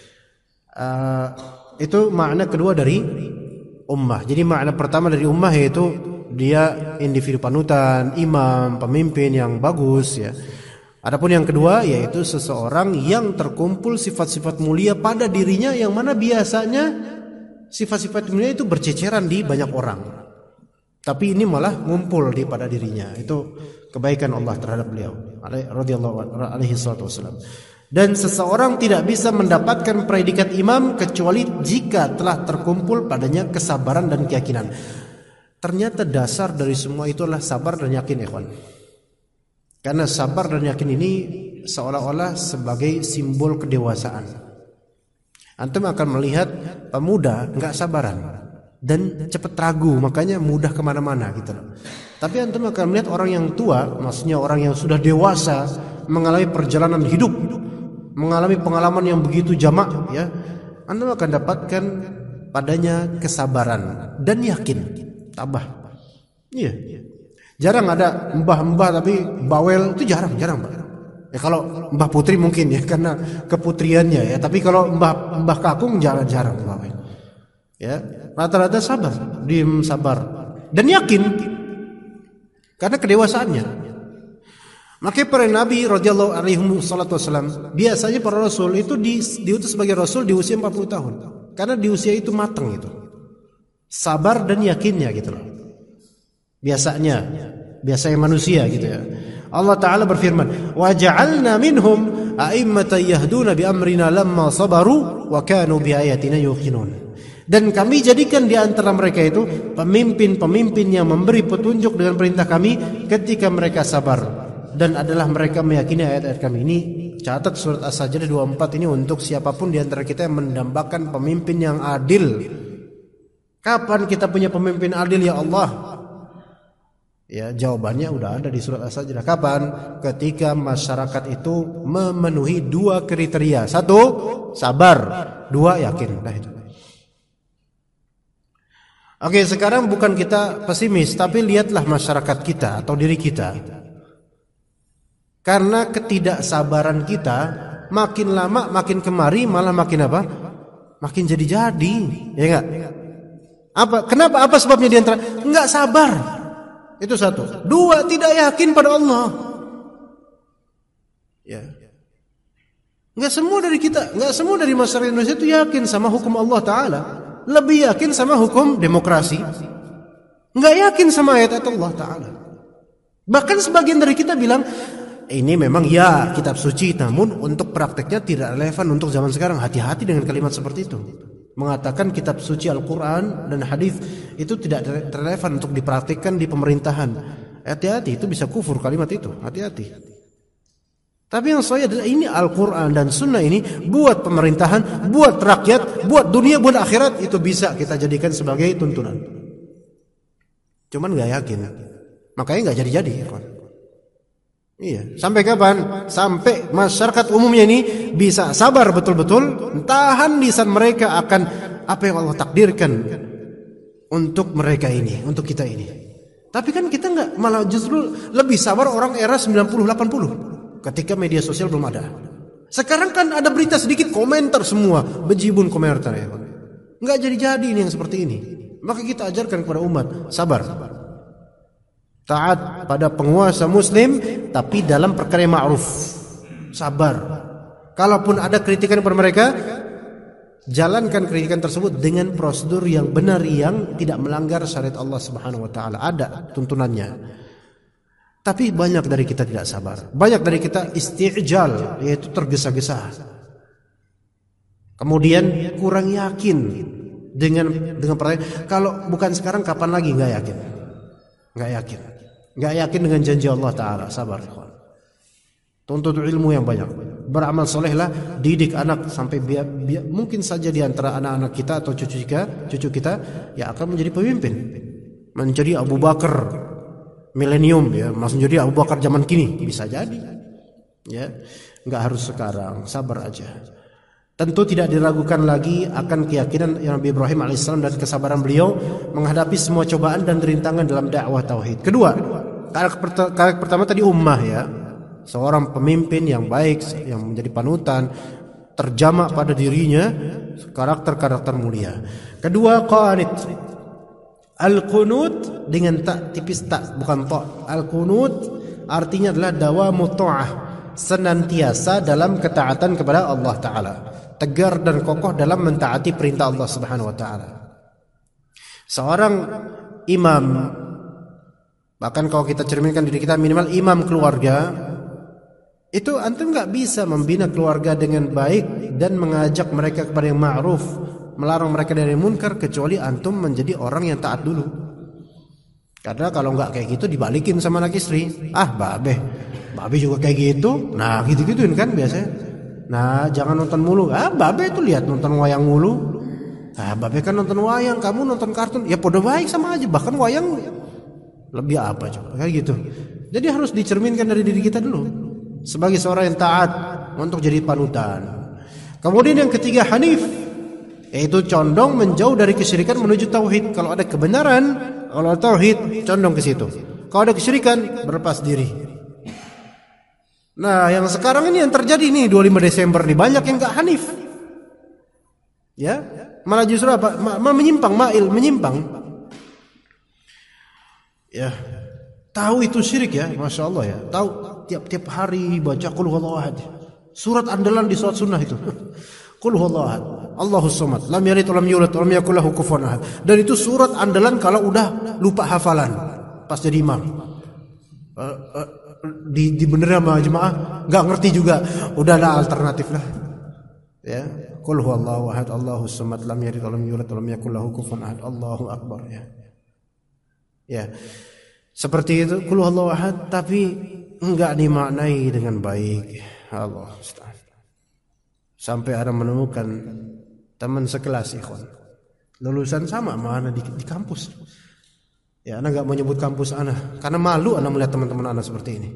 Uh, itu makna kedua dari ummah. Jadi makna pertama dari ummah yaitu dia individu panutan, imam, pemimpin yang bagus ya. Adapun yang kedua yaitu seseorang yang terkumpul sifat-sifat mulia pada dirinya, yang mana biasanya sifat-sifat mulia itu berceceran di banyak orang. Tapi ini malah ngumpul di pada dirinya. Itu kebaikan Allah terhadap beliau radhiyallahu alaihi wasallam. Dan seseorang tidak bisa mendapatkan predikat imam kecuali jika telah terkumpul padanya kesabaran dan keyakinan. Ternyata dasar dari semua itu adalah sabar dan yakin, ikhwan. Karena sabar dan yakin ini seolah-olah sebagai simbol kedewasaan. Antum akan melihat pemuda nggak sabaran dan cepat ragu, makanya mudah kemana-mana gitu loh. Tapi antum akan melihat orang yang tua, maksudnya orang yang sudah dewasa, mengalami perjalanan hidup, mengalami pengalaman yang begitu jamak ya, Anda akan dapatkan padanya kesabaran dan yakin, tabah. Iya. Jarang ada mbah-mbah tapi bawel, itu jarang, jarang, Pak. Ya kalau Mbah Putri mungkin ya karena keputriannya ya, tapi kalau Mbah Mbah Kakung jarang-jarang bawel. Ya, rata-rata sabar, diem sabar dan yakin karena kedewasaannya. Makanya para nabi radhiyallahu alaihi wasallam, biasanya para rasul itu di, diutus sebagai rasul di usia empat puluh tahun. Karena di usia itu matang itu. Sabar dan yakinnya gitu loh. Biasanya, biasanya manusia gitu ya. Allah Ta'ala berfirman, "Wa ja'alna minhum a'immatan yahduna bi amrina lamma sabaru wa kanu bi ayatina yuqinun." Dan kami jadikan di antara mereka itu pemimpin-pemimpin yang memberi petunjuk dengan perintah kami ketika mereka sabar, dan adalah mereka meyakini ayat-ayat kami. Ini catat surat As-Sajdah dua puluh empat ini untuk siapapun di antara kita yang mendambakan pemimpin yang adil. Kapan kita punya pemimpin adil ya Allah? Ya, jawabannya udah ada di surat As-Sajdah. Kapan? Ketika masyarakat itu memenuhi dua kriteria. Satu, sabar. Dua, yakin. Nah itu. Oke, sekarang bukan kita pesimis, tapi lihatlah masyarakat kita atau diri kita. Karena ketidaksabaran kita makin lama makin kemari malah makin apa? Makin jadi-jadi, ya enggak? Apa? Kenapa? Apa sebabnya di antara? Enggak sabar. Itu satu. Dua, tidak yakin pada Allah. Ya. Enggak semua dari kita, enggak semua dari masyarakat Indonesia itu yakin sama hukum Allah Ta'ala. Lebih yakin sama hukum demokrasi. Enggak yakin sama ayat Allah Ta'ala. Bahkan sebagian dari kita bilang, ini memang ya kitab suci, namun untuk prakteknya tidak relevan untuk zaman sekarang. Hati-hati dengan kalimat seperti itu. Mengatakan kitab suci Al-Quran dan hadis itu tidak relevan untuk dipraktikkan di pemerintahan. Hati-hati, itu bisa kufur kalimat itu. Hati-hati. Tapi yang saya adalah ini Al-Quran dan Sunnah ini buat pemerintahan, buat rakyat, buat dunia, buat akhirat, itu bisa kita jadikan sebagai tuntunan. Cuman gak yakin, makanya gak jadi-jadi. Iya. Sampai kapan? Sampai masyarakat umumnya ini bisa sabar betul-betul, tahan lisan mereka akan apa yang Allah takdirkan untuk mereka ini, untuk kita ini. Tapi kan kita gak, malah justru lebih sabar orang era sembilan puluh delapan puluh. Ketika media sosial belum ada. Sekarang kan ada berita sedikit komentar semua, bejibun komentar ya. Enggak jadi-jadi ini yang seperti ini. Maka kita ajarkan kepada umat sabar. Taat pada penguasa muslim tapi dalam perkara yang ma'ruf. Sabar. Kalaupun ada kritikan kepada mereka, jalankan kritikan tersebut dengan prosedur yang benar yang tidak melanggar syariat Allah Subhanahu wa taala. Ada tuntunannya. Tapi banyak dari kita tidak sabar. Banyak dari kita isti'jal, yaitu tergesa-gesa. Kemudian kurang yakin dengan dengan pertanyaan, kalau bukan sekarang kapan lagi? Nggak yakin. Nggak yakin. Nggak yakin dengan janji Allah Ta'ala. Sabar. Tuntut ilmu yang banyak. Beramal solehlah, didik anak sampai biar, biar, mungkin saja di antara anak-anak kita atau cucu kita, cucu kita yang akan menjadi pemimpin, menjadi Abu Bakar milenium ya, maksud jadi Abu Bakar zaman kini bisa jadi. Ya, nggak harus sekarang, sabar aja. Tentu tidak diragukan lagi akan keyakinan yang Nabi Ibrahim alaihissalam dan kesabaran beliau menghadapi semua cobaan dan rintangan dalam dakwah tauhid. Kedua, karakter, karakter pertama tadi ummah ya, seorang pemimpin yang baik yang menjadi panutan, terjamak pada dirinya karakter-karakter mulia. Kedua, qanit. Al-qunut dengan tak tipis tak, bukan ta. Al-qunut artinya adalah dawamu ta'ah, senantiasa dalam ketaatan kepada Allah Ta'ala, tegar dan kokoh dalam mentaati perintah Allah Subhanahu wa taala. Seorang imam, bahkan kalau kita cerminkan diri kita minimal imam keluarga, itu antum nggak bisa membina keluarga dengan baik dan mengajak mereka kepada yang ma'ruf, melarang mereka dari munkar, kecuali antum menjadi orang yang taat dulu. Karena kalau nggak kayak gitu dibalikin sama anak istri, ah babe, babe juga kayak gitu, nah gitu-gituin kan biasanya. Nah jangan nonton mulu, ah babe itu lihat nonton wayang mulu, ah babe kan nonton wayang, kamu nonton kartun, ya podo baik sama aja, bahkan wayang lebih apa coba, kayak gitu. Jadi harus dicerminkan dari diri kita dulu sebagai seorang yang taat untuk jadi panutan. Kemudian yang ketiga hanif, yaitu condong menjauh dari kesyirikan menuju tauhid. Kalau ada kebenaran, kalau ada tauhid, condong ke situ. Kalau ada kesyirikan, berlepas diri. Nah, yang sekarang ini yang terjadi nih dua puluh lima Desember nih, banyak yang enggak hanif. Ya, malah justru apa? Malah menyimpang, mail, menyimpang. Ya. Tahu itu syirik ya, Masya Allah ya. Tahu tiap-tiap hari baca qul huwallahu ahad. Surat andalan di sholat sunnah itu. Qul huwallahu ahad, Allahus samad, lam yalid wa lam yulad wa lam yakul lahu kufuwan ahad. Dan itu surat andalan kalau udah lupa hafalan pas jadi imam. Uh, uh, di di bener sama jemaah enggak ngerti juga, udah ada alternatif lah. Ya, qul huwallahu ahad, Allahus samad, lam yalid wa lam yulad wa lam yakul lahu kufuwan ahad. Allahu akbar ya. Ya. Seperti itu qul huwallahu ahad tapi enggak dimaknai dengan baik. Allah Ustaz. Sampai ada menemukan teman sekelas ikhwan, lulusan sama sama anak di, di kampus. Ya, anak gak mau nyebut kampus anak karena malu anak melihat teman-teman anak seperti ini.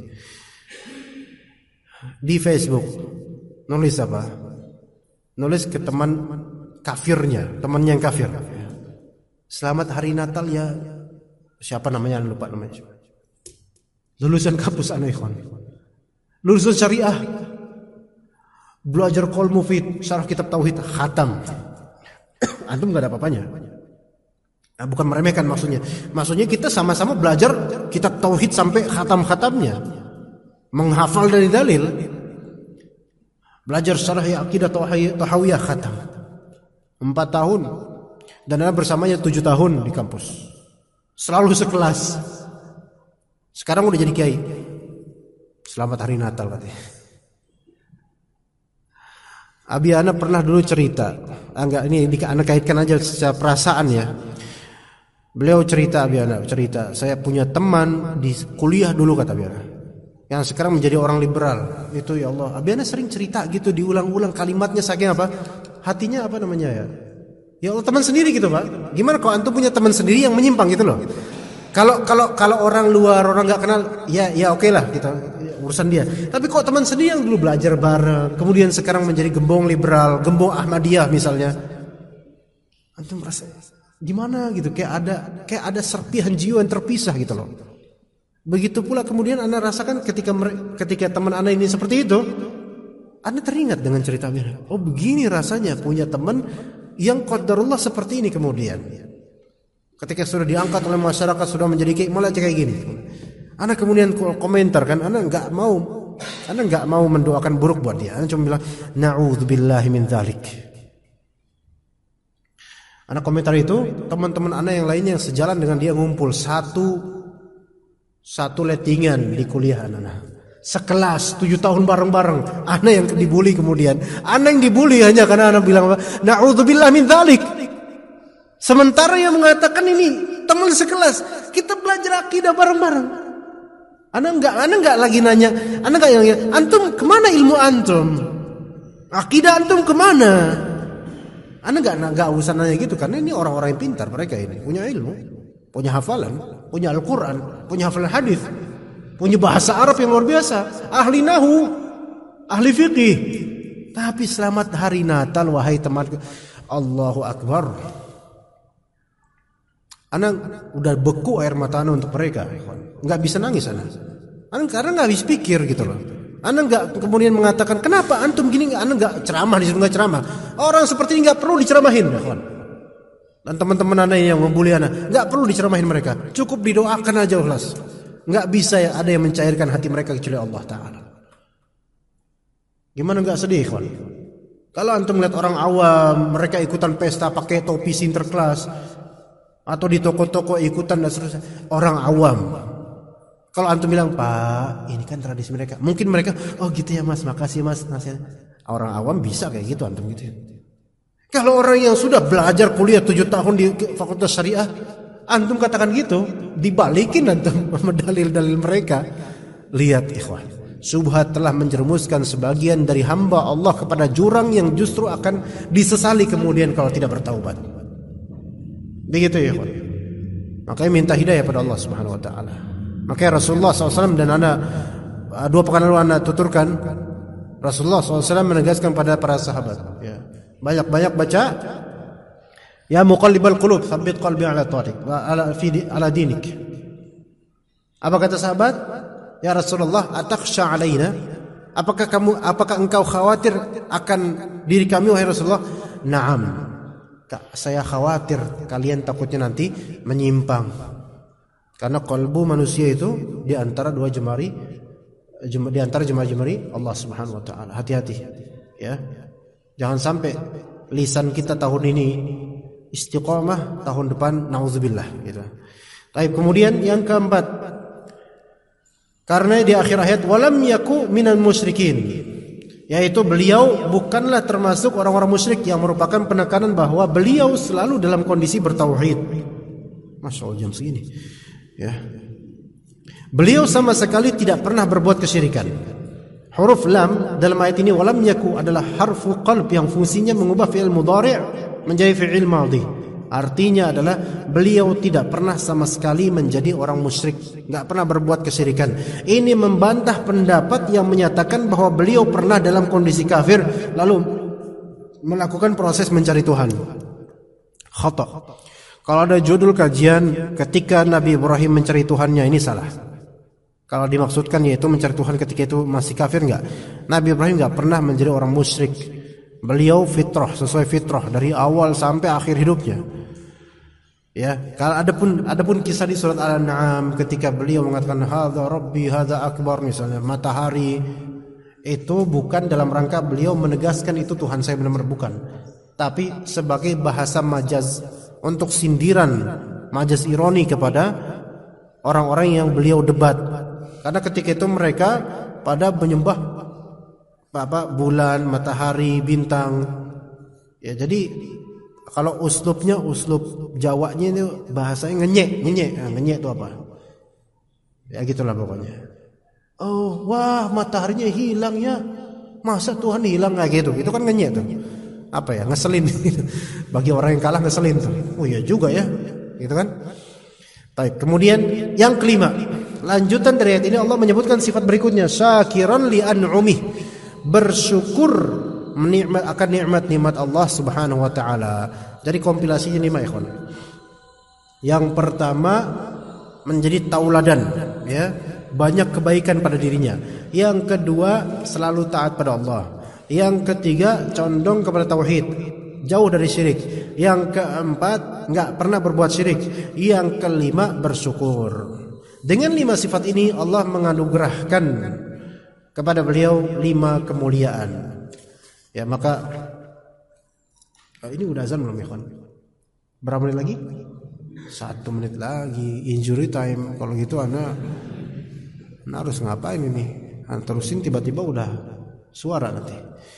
Di Facebook nulis apa? Nulis ke teman kafirnya, temannya yang kafir. Selamat hari Natal ya. Siapa namanya? Lupa namanya. Lulusan kampus anak ikhwan. Lulusan syariah. Belajar Qaul Mufid, syarah kitab tauhid, khatam. Antum enggak ada apa-apanya. Nah, bukan meremehkan maksudnya. Maksudnya kita sama-sama belajar kitab tauhid sampai khatam-khatamnya. Menghafal dari dalil. Belajar syarah akidah tahawiyah khatam. Empat tahun. Dan ana bersamanya tujuh tahun di kampus. Selalu sekelas. Sekarang udah jadi kiai. Selamat hari Natal katanya. Abi ana pernah dulu cerita. Enggak, ini ana kaitkan aja secara perasaan ya. Beliau cerita, Abi ana cerita, saya punya teman di kuliah dulu kata Abi ana, yang sekarang menjadi orang liberal. Itu ya Allah, Abi ana sering cerita gitu, diulang-ulang kalimatnya saking apa? Hatinya apa namanya ya? Ya Allah, teman sendiri gitu, Pak. Gimana kalau antum punya teman sendiri yang menyimpang gitu loh? Kalau kalau kalau orang luar, orang nggak kenal, ya ya oke lah kita urusan dia. Tapi kok teman sendiri yang dulu belajar bareng, kemudian sekarang menjadi gembong liberal, gembong Ahmadiyah misalnya, antum merasa gimana gitu? Kayak ada kayak ada serpihan jiwa yang terpisah gitu loh. Begitu pula kemudian anda rasakan ketika ketika teman anda ini seperti itu, anda teringat dengan cerita dia. Oh begini rasanya punya teman yang qadarullah seperti ini kemudian. Ketika sudah diangkat oleh masyarakat, sudah menjadi kayak mulai kayak gini. Anda kemudian komentar kan, Anda nggak mau, Anda nggak mau mendoakan buruk buat dia. Anda cuma bilang, na'udzubillahi min dzalik. Anda komentar itu, teman-teman Anda yang lainnya yang sejalan dengan dia ngumpul satu satu lettingan di kuliah Anda. Sekelas tujuh tahun bareng-bareng. Anda yang dibully kemudian. Anda yang dibully hanya karena Anda bilang apa? Na'udzubillahi min dzalik. Sementara yang mengatakan ini teman sekelas, kita belajar akidah bareng-bareng. Anda enggak, Anda enggak lagi nanya, Anda enggak yang antum kemana ilmu antum? Akidah antum kemana? Anda enggak enggak usah nanya gitu karena ini orang-orang yang pintar mereka ini, punya ilmu, punya hafalan, punya Al-Qur'an, punya hafalan hadis, punya bahasa Arab yang luar biasa, ahli nahu, ahli fikih. Tapi selamat hari Natal wahai temanku. Allahu Akbar. Anda udah beku air mata Anda untuk mereka, nggak bisa nangis Anda. Anda karena nggak habis pikir gitu loh. Anda nggak kemudian mengatakan kenapa antum gini, Anda nggak ceramah disuruh nggak ceramah. Orang seperti ini nggak perlu diceramahin, kawan. Dan teman-teman Anda yang membuli Anda nggak perlu diceramahin mereka, cukup didoakan aja ulas. Nggak bisa ya ada yang mencairkan hati mereka kecuali Allah Taala. Gimana nggak sedih, kawan? Kalau antum melihat orang awam mereka ikutan pesta pakai topi Sinterklas, atau di toko-toko ikutan dan seterusnya, orang awam. Kalau antum bilang, Pak, ini kan tradisi mereka. Mungkin mereka, oh gitu ya mas, makasih mas. Orang awam bisa kayak gitu antum gitu. Kalau orang yang sudah belajar kuliah tujuh tahun di fakultas syariah, antum katakan gitu, dibalikin antum sama dalil-dalil mereka. Lihat ikhwan, syubhat telah menjerumuskan sebagian dari hamba Allah kepada jurang yang justru akan disesali kemudian kalau tidak bertaubat. Begitu ya, kawan. Makanya minta hidayah pada Allah Subhanahu wa taala. Makanya Rasulullah shallallahu alaihi wasallam dan anda dua pekan lalu anda tuturkan, Rasulullah shallallahu alaihi wasallam menegaskan pada para sahabat, ya. Banyak-banyak baca ya muqallibal qulub, tsabbit qalbi ala tariq wa ala fi ala dinik. Apa kata sahabat? Ya Rasulullah, atakhsha alaina? Apakah kamu apakah engkau khawatir akan diri kami wahai Rasulullah? Naam. Saya khawatir kalian takutnya nanti menyimpang. Karena kalbu manusia itu di antara dua jemari, di antara jemari-jemari Allah Subhanahu wa taala. Hati-hati ya. Jangan sampai lisan kita tahun ini istiqomah, tahun depan nauzubillah gitu. Baik, kemudian yang keempat, karena di akhir ayat walam yaku minal musyrikin, yaitu beliau bukanlah termasuk orang-orang musyrik, yang merupakan penekanan bahwa beliau selalu dalam kondisi bertauhid. Masya Allah jam segini ya. Beliau sama sekali tidak pernah berbuat kesyirikan. Huruf lam dalam ayat ini walam yaku adalah harfu qalb yang fungsinya mengubah fi'il mudhari' menjadi fi'il madhi. Artinya adalah beliau tidak pernah sama sekali menjadi orang musyrik, nggak pernah berbuat kesyirikan. Ini membantah pendapat yang menyatakan bahwa beliau pernah dalam kondisi kafir lalu melakukan proses mencari Tuhan. Khata. Kalau ada judul kajian ketika Nabi Ibrahim mencari Tuhannya, ini salah. Kalau dimaksudkan yaitu mencari Tuhan ketika itu masih kafir, enggak. Nabi Ibrahim enggak pernah menjadi orang musyrik. Beliau fitrah, sesuai fitrah dari awal sampai akhir hidupnya. Ya, kalau adapun adapun kisah di surat Al-An'am ketika beliau mengatakan hadza rabbi hadza akbar misalnya, matahari itu bukan dalam rangka beliau menegaskan itu Tuhan saya, benar-benar bukan, tapi sebagai bahasa majaz untuk sindiran, majaz ironi kepada orang-orang yang beliau debat. Karena ketika itu mereka pada menyembah apa bulan, matahari, bintang. Ya, jadi kalau uslubnya uslub Jawanya itu bahasanya ngenyek, ngenyek. Nah, ngenyek itu apa? Ya gitulah pokoknya. Oh, wah mataharinya hilang ya. Masa Tuhan hilang kayak gitu? Itu kan ngenyek tuh. Apa ya? Ngeselin. Bagi orang yang kalah ngeselin tuh. Oh iya juga ya. Gitu kan? Baik, kemudian yang kelima, lanjutan dari ayat ini Allah menyebutkan sifat berikutnya, syakiran li an'umih, bersyukur menikmat akan nikmat-nikmat Allah Subhanahu wa taala. Jadi kompilasinya lima, ikhwan. Yang pertama menjadi tauladan, ya, banyak kebaikan pada dirinya. Yang kedua selalu taat pada Allah. Yang ketiga condong kepada tauhid, jauh dari syirik. Yang keempat enggak pernah berbuat syirik. Yang kelima bersyukur. Dengan lima sifat ini Allah menganugerahkan kepada beliau lima kemuliaan. Ya, maka ini udah azan belum ya, kawan? Berapa menit lagi? Satu menit lagi, injury time. Kalau gitu Anda, anda harus ngapain ini? Anda terusin tiba-tiba udah suara nanti.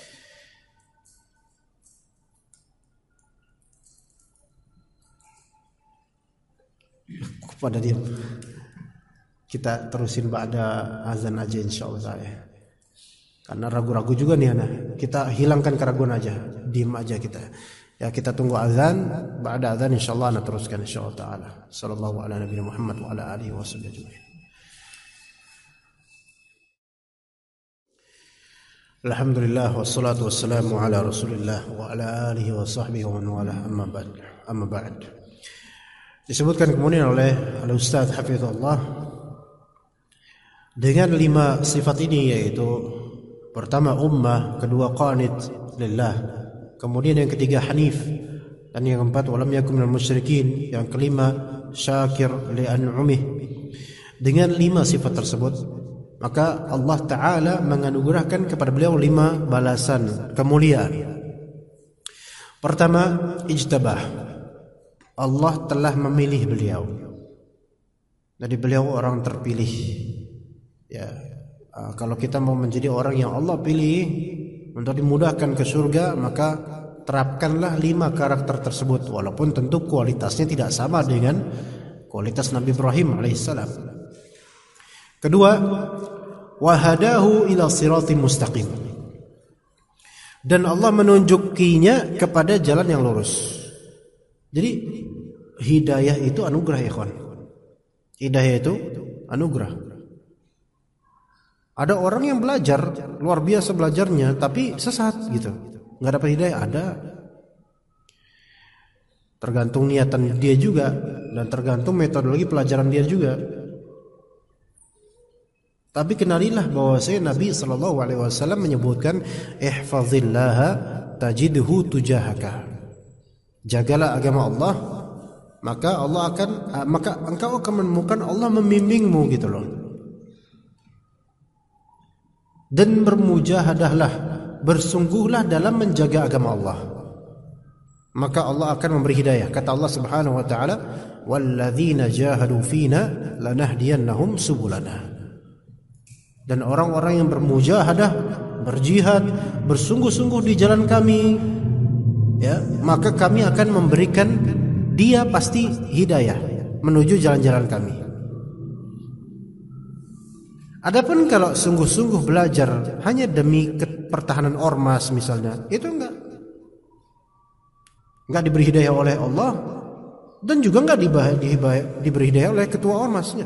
Kepada dia, kita terusin ba'da azan aja insyaallah saya. Karena ragu-ragu juga nih anak. Kita hilangkan keraguan aja, diam aja kita. Ya, kita tunggu azan, ba'da azan insyaallah ana teruskan insyaallah taala. Sallallahu ala nabiyina Muhammad wa ala alihi wasallam. Alhamdulillah wassalatu wassalamu ala Rasulillah wa ala alihi wa sahbihi wa man wala, amma ba'd. Amma ba'd. Disebutkan kemudian oleh Al-Ustaz Hafizullah dengan lima sifat ini, yaitu pertama ummah, kedua qanit lillah, kemudian yang ketiga hanif, dan yang keempat walam yakun minal musyrikin, yang kelima syakir li an'umih. Dengan lima sifat tersebut maka Allah Ta'ala menganugerahkan kepada beliau lima balasan kemuliaan. Pertama, ijtabah, Allah telah memilih beliau. Jadi beliau orang terpilih. Ya, kalau kita mau menjadi orang yang Allah pilih untuk dimudahkan ke surga, maka terapkanlah lima karakter tersebut, walaupun tentu kualitasnya tidak sama dengan kualitas Nabi Ibrahim alaihissalam. Kedua, wahadahu ila siratim mustaqim, dan Allah menunjukinya kepada jalan yang lurus. Jadi hidayah itu anugerah, ya kawan. Hidayah itu anugerah. Ada orang yang belajar luar biasa belajarnya, tapi sesat gitu, nggak dapat hidayah. Ada. Tergantung niatan dia juga, dan tergantung metodologi pelajaran dia juga. Tapi kenalilah bahwasanya Nabi Shallallahu Alaihi Wasallam menyebutkan, ihfazillaha tajidhu tujahaka. Jagalah agama Allah, maka Allah akan maka engkau akan menemukan Allah membimbingmu, gitu loh. Dan bermujahadahlah, bersungguhlah dalam menjaga agama Allah, maka Allah akan memberi hidayah. Kata Allah Subhanahu wa taala, walladzina jahadu fina lanahdiyannahum subulana. Dan orang-orang yang bermujahadah, berjihad, bersungguh-sungguh di jalan kami, ya, maka kami akan memberikan dia pasti hidayah menuju jalan-jalan kami. Adapun kalau sungguh-sungguh belajar hanya demi pertahanan ormas misalnya, itu enggak enggak diberi hidayah oleh Allah, dan juga enggak diberi hidayah oleh ketua ormasnya.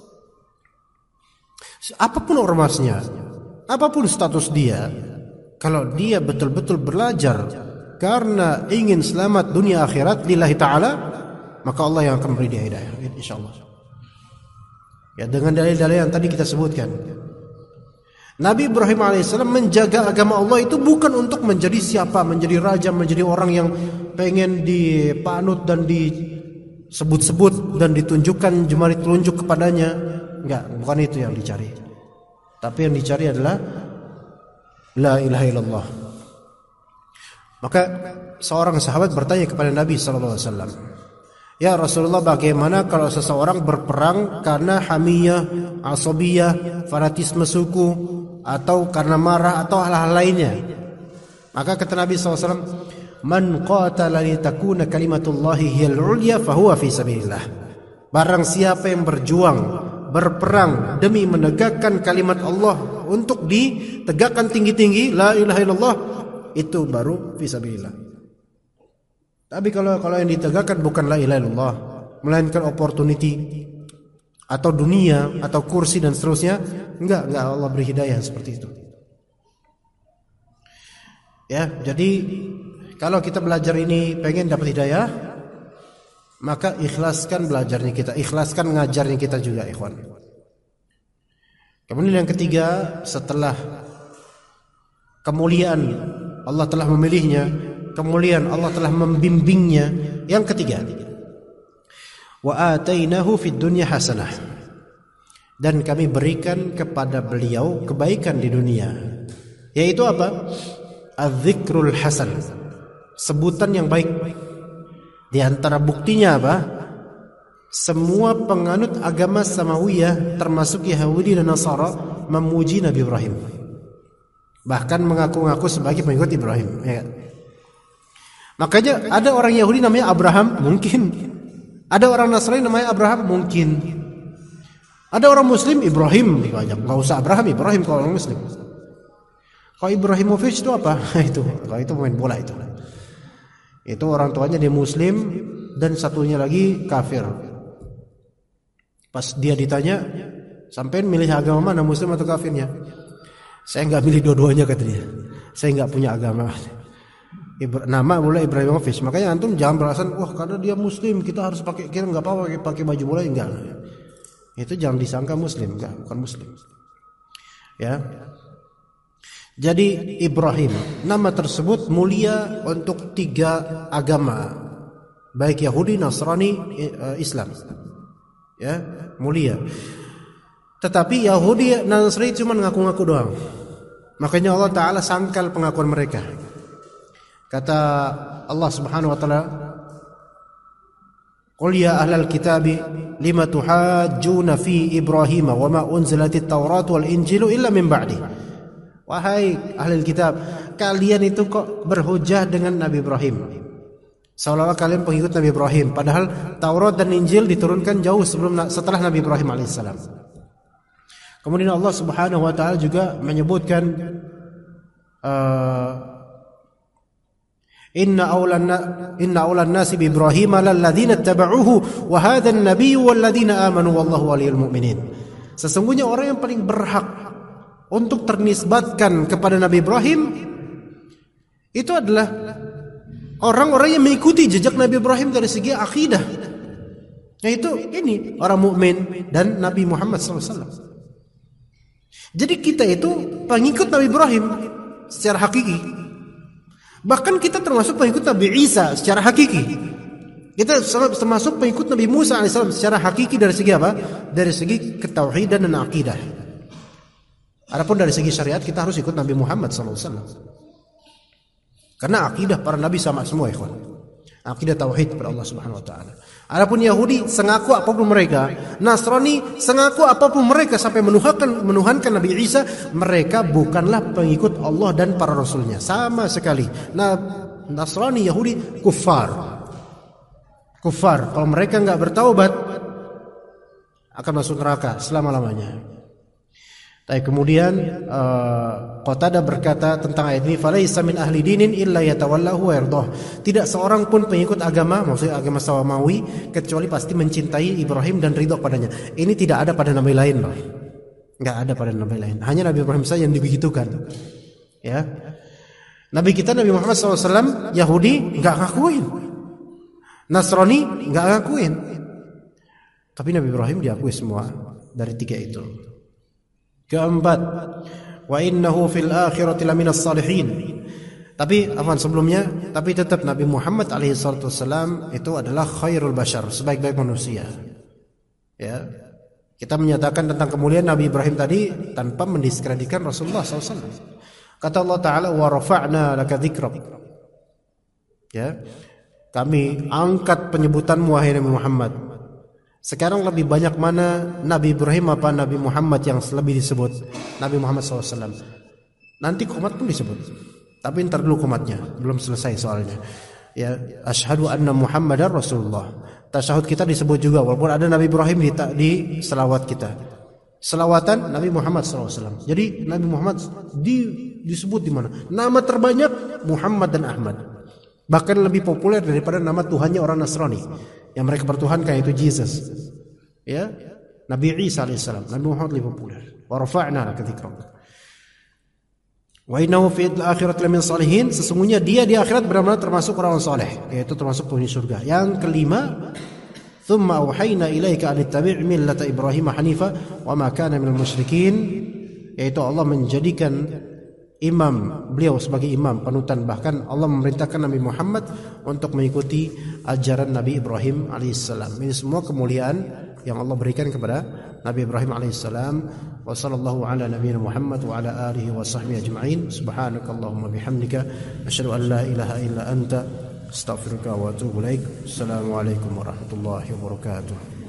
Apapun ormasnya, apapun status dia, kalau dia betul-betul belajar karena ingin selamat dunia akhirat lillahi ta'ala, maka Allah yang akan beri dia hidayah, insyaallah. Ya, dengan dalil-dalil yang tadi kita sebutkan. Nabi Ibrahim alaihissalam menjaga agama Allah itu bukan untuk menjadi siapa, menjadi raja, menjadi orang yang pengen dipanut dan disebut-sebut dan ditunjukkan jemari telunjuk kepadanya. Enggak, bukan itu yang dicari. Tapi yang dicari adalah la ilaha illallah. Maka seorang sahabat bertanya kepada Nabi sallallahu alaihi wasallam, "Ya Rasulullah, bagaimana kalau seseorang berperang karena hamiyah, asabiyah, fanatisme suku, atau karena marah atau hal-hal lainnya?" Maka kata Nabi sallallahu alaihi wasallam, "Man qatala li takuna kalimatullahi hiyal ulya fahuwa fi sabilillah." Barang siapa yang berjuang, berperang demi menegakkan kalimat Allah untuk ditegakkan tinggi-tinggi, la ilaha illallah, itu baru fi sabilillah. Tapi kalau kalau yang ditegakkan bukan la ilaha illallah, melainkan opportunity atau dunia atau kursi dan seterusnya, enggak, enggak Allah beri hidayah seperti itu. Ya, jadi kalau kita belajar ini pengen dapat hidayah, maka ikhlaskan belajarnya kita, ikhlaskan ngajarnya kita juga, ikhwan. Kemudian yang ketiga, setelah kemuliaan Allah telah memilihnya, kemuliaan Allah telah membimbingnya, yang ketiga, wa atainahu fid dunya hasanah, dan kami berikan kepada beliau kebaikan di dunia, yaitu apa? Az-zikrul hasan, sebutan yang baik. Di antara buktinya apa? Semua penganut agama Samawiyah termasuk Yahudi dan Nasara memuji Nabi Ibrahim, bahkan mengaku-ngaku sebagai pengikut Ibrahim, ya. Makanya ada orang Yahudi namanya Abraham, mungkin. Ada orang Nasrani namanya Abraham, mungkin. Ada orang Muslim Ibrahim, banyak. Enggak usah Abraham, Ibrahim kalau orang Muslim. Kalau Ibrahimovic itu apa? Itu, kalau itu pemain bola itu. Itu orang tuanya dia Muslim dan satunya lagi kafir. Pas dia ditanya, "Sampean milih agama mana, Muslim atau kafirnya?" "Saya enggak milih dua-duanya," kata dia. "Saya enggak punya agama." Ibra, nama boleh Ibrahimovic. Makanya antum jangan beralasan, "Wah, karena dia Muslim kita harus pakai, kira enggak apa-apa pakai, pakai baju bola." Enggak. Itu jangan disangka Muslim, enggak, bukan Muslim. Ya. Jadi Ibrahim, nama tersebut mulia untuk tiga agama, baik Yahudi, Nasrani, Islam. Ya, mulia. Tetapi Yahudi dan Nasrani cuma ngaku-ngaku doang. Makanya Allah Ta'ala sangkal pengakuan mereka. Kata Allah Subhanahu wa taala, "Qul ya ahlal kitabi lima tuhajjuna fi Ibrahim wa ma unzilatit Taurat wal Injilu illa min ba'di." Wahai ahli kitab, kalian itu kok berhujah dengan Nabi Ibrahim, seolah-olah kalian pengikut Nabi Ibrahim, padahal Taurat dan Injil diturunkan jauh sebelum setelah Nabi Ibrahim alaihissalam. Kemudian Allah Subhanahu wa taala juga menyebutkan uh, Inna awlan inna awlan nasi bi Ibrahim lalladzina ittaba'uhu wa hadha an-nabiyyu walladzina amanu wallahu waliyul mu'minin. Sesungguhnya orang yang paling berhak untuk ternisbatkan kepada Nabi Ibrahim itu adalah orang-orang yang mengikuti jejak Nabi Ibrahim dari segi akidah, yaitu ini orang mukmin dan Nabi Muhammad sallallahu alaihi wasallam. Jadi kita itu pengikut Nabi Ibrahim secara hakiki. Bahkan kita termasuk pengikut Nabi Isa secara hakiki. Kita termasuk pengikut Nabi Musa alaihissalam secara hakiki dari segi apa? Dari segi ketauhidan dan akidah. Adapun dari segi syariat kita harus ikut Nabi Muhammad sallallahu alaihi wasallam. Karena akidah para nabi sama semua, ikhwan. Akidah tauhid kepada Allah Subhanahu wa taala. Adapun Yahudi sengaku apapun mereka, Nasrani sengaku apapun mereka sampai menuhankan menuhankan Nabi Isa, mereka bukanlah pengikut Allah dan para rasulnya sama sekali. Nah, Nasrani, Yahudi kufar. Kufar. Kalau mereka enggak bertaubat akan masuk neraka selama-lamanya. Tapi kemudian uh, Qatadah berkata tentang ayat ini, "Falaisa min ahli dinin illa yatawallahu wa yardah." Tidak seorang pun pengikut agama, maksudnya agama Samawi, kecuali pasti mencintai Ibrahim dan ridha padanya. Ini tidak ada pada nabi lain, loh. Enggak ada pada nabi lain. Hanya Nabi Ibrahim saja yang dibegitukan. Ya. Nabi kita Nabi Muhammad shallallahu alaihi wasallam Yahudi enggak ngakuin. Nasrani enggak ngakuin. Tapi Nabi Ibrahim diakui semua dari tiga itu. Keempat, wa innahu fil akhirati laminas salihin. Tapi afwan sebelumnya, tapi tetap Nabi Muhammad alaihi salatu wasallam itu adalah khairul bashar, sebaik-baik manusia. Ya. Kita menyatakan tentang kemuliaan Nabi Ibrahim tadi tanpa mendiskreditkan Rasulullah shallallahu alaihi wasallam. Kata Allah Ta'ala, wa rafa'na laka dzikrak. Ya. Kami angkat penyebutanmu wahai Nabi Muhammad. Sekarang lebih banyak mana Nabi Ibrahim apa Nabi Muhammad yang lebih disebut? Nabi Muhammad shallallahu alaihi wasallam. Nanti komat pun disebut. Tapi ntar dulu komatnya, belum selesai soalnya. Ya, asyhadu anna Muhammadar Rasulullah. Tasyahud kita disebut juga, walaupun ada Nabi Ibrahim di, di selawat kita. Selawatan Nabi Muhammad shallallahu alaihi wasallam. Jadi Nabi Muhammad di, disebut di mana? Nama terbanyak Muhammad dan Ahmad. Bahkan lebih populer daripada nama Tuhannya orang Nasrani yang mereka pertuhankan, yaitu Jesus. Ya, Nabi Isa alaihissalam. Nabi Muhammad lebih populer. Wa rafa'na laka dzikrak. Wa innahu fil akhirati lamin salihin. Sesungguhnya dia di akhirat benar-benar termasuk orang saleh, yaitu termasuk penghuni surga. Yang kelima, thumma auhayna ilaika an tattabi' millata Ibrahim hanifa wa ma kana minal musyrikin, yaitu Allah menjadikan imam beliau sebagai imam panutan, bahkan Allah memerintahkan Nabi Muhammad untuk mengikuti ajaran Nabi Ibrahim alaihissalam. Ini semua kemuliaan yang Allah berikan kepada Nabi Ibrahim alaihissalam. Wa sallallahu ala nabiyina Muhammad wa ala alihi wa sahbihi ajma'in. Subhanakallahumma bihamdika asyhadu an la ilaha illa anta astaghfiruka wa atubu ilaik. Assalamualaikum warahmatullahi wabarakatuh.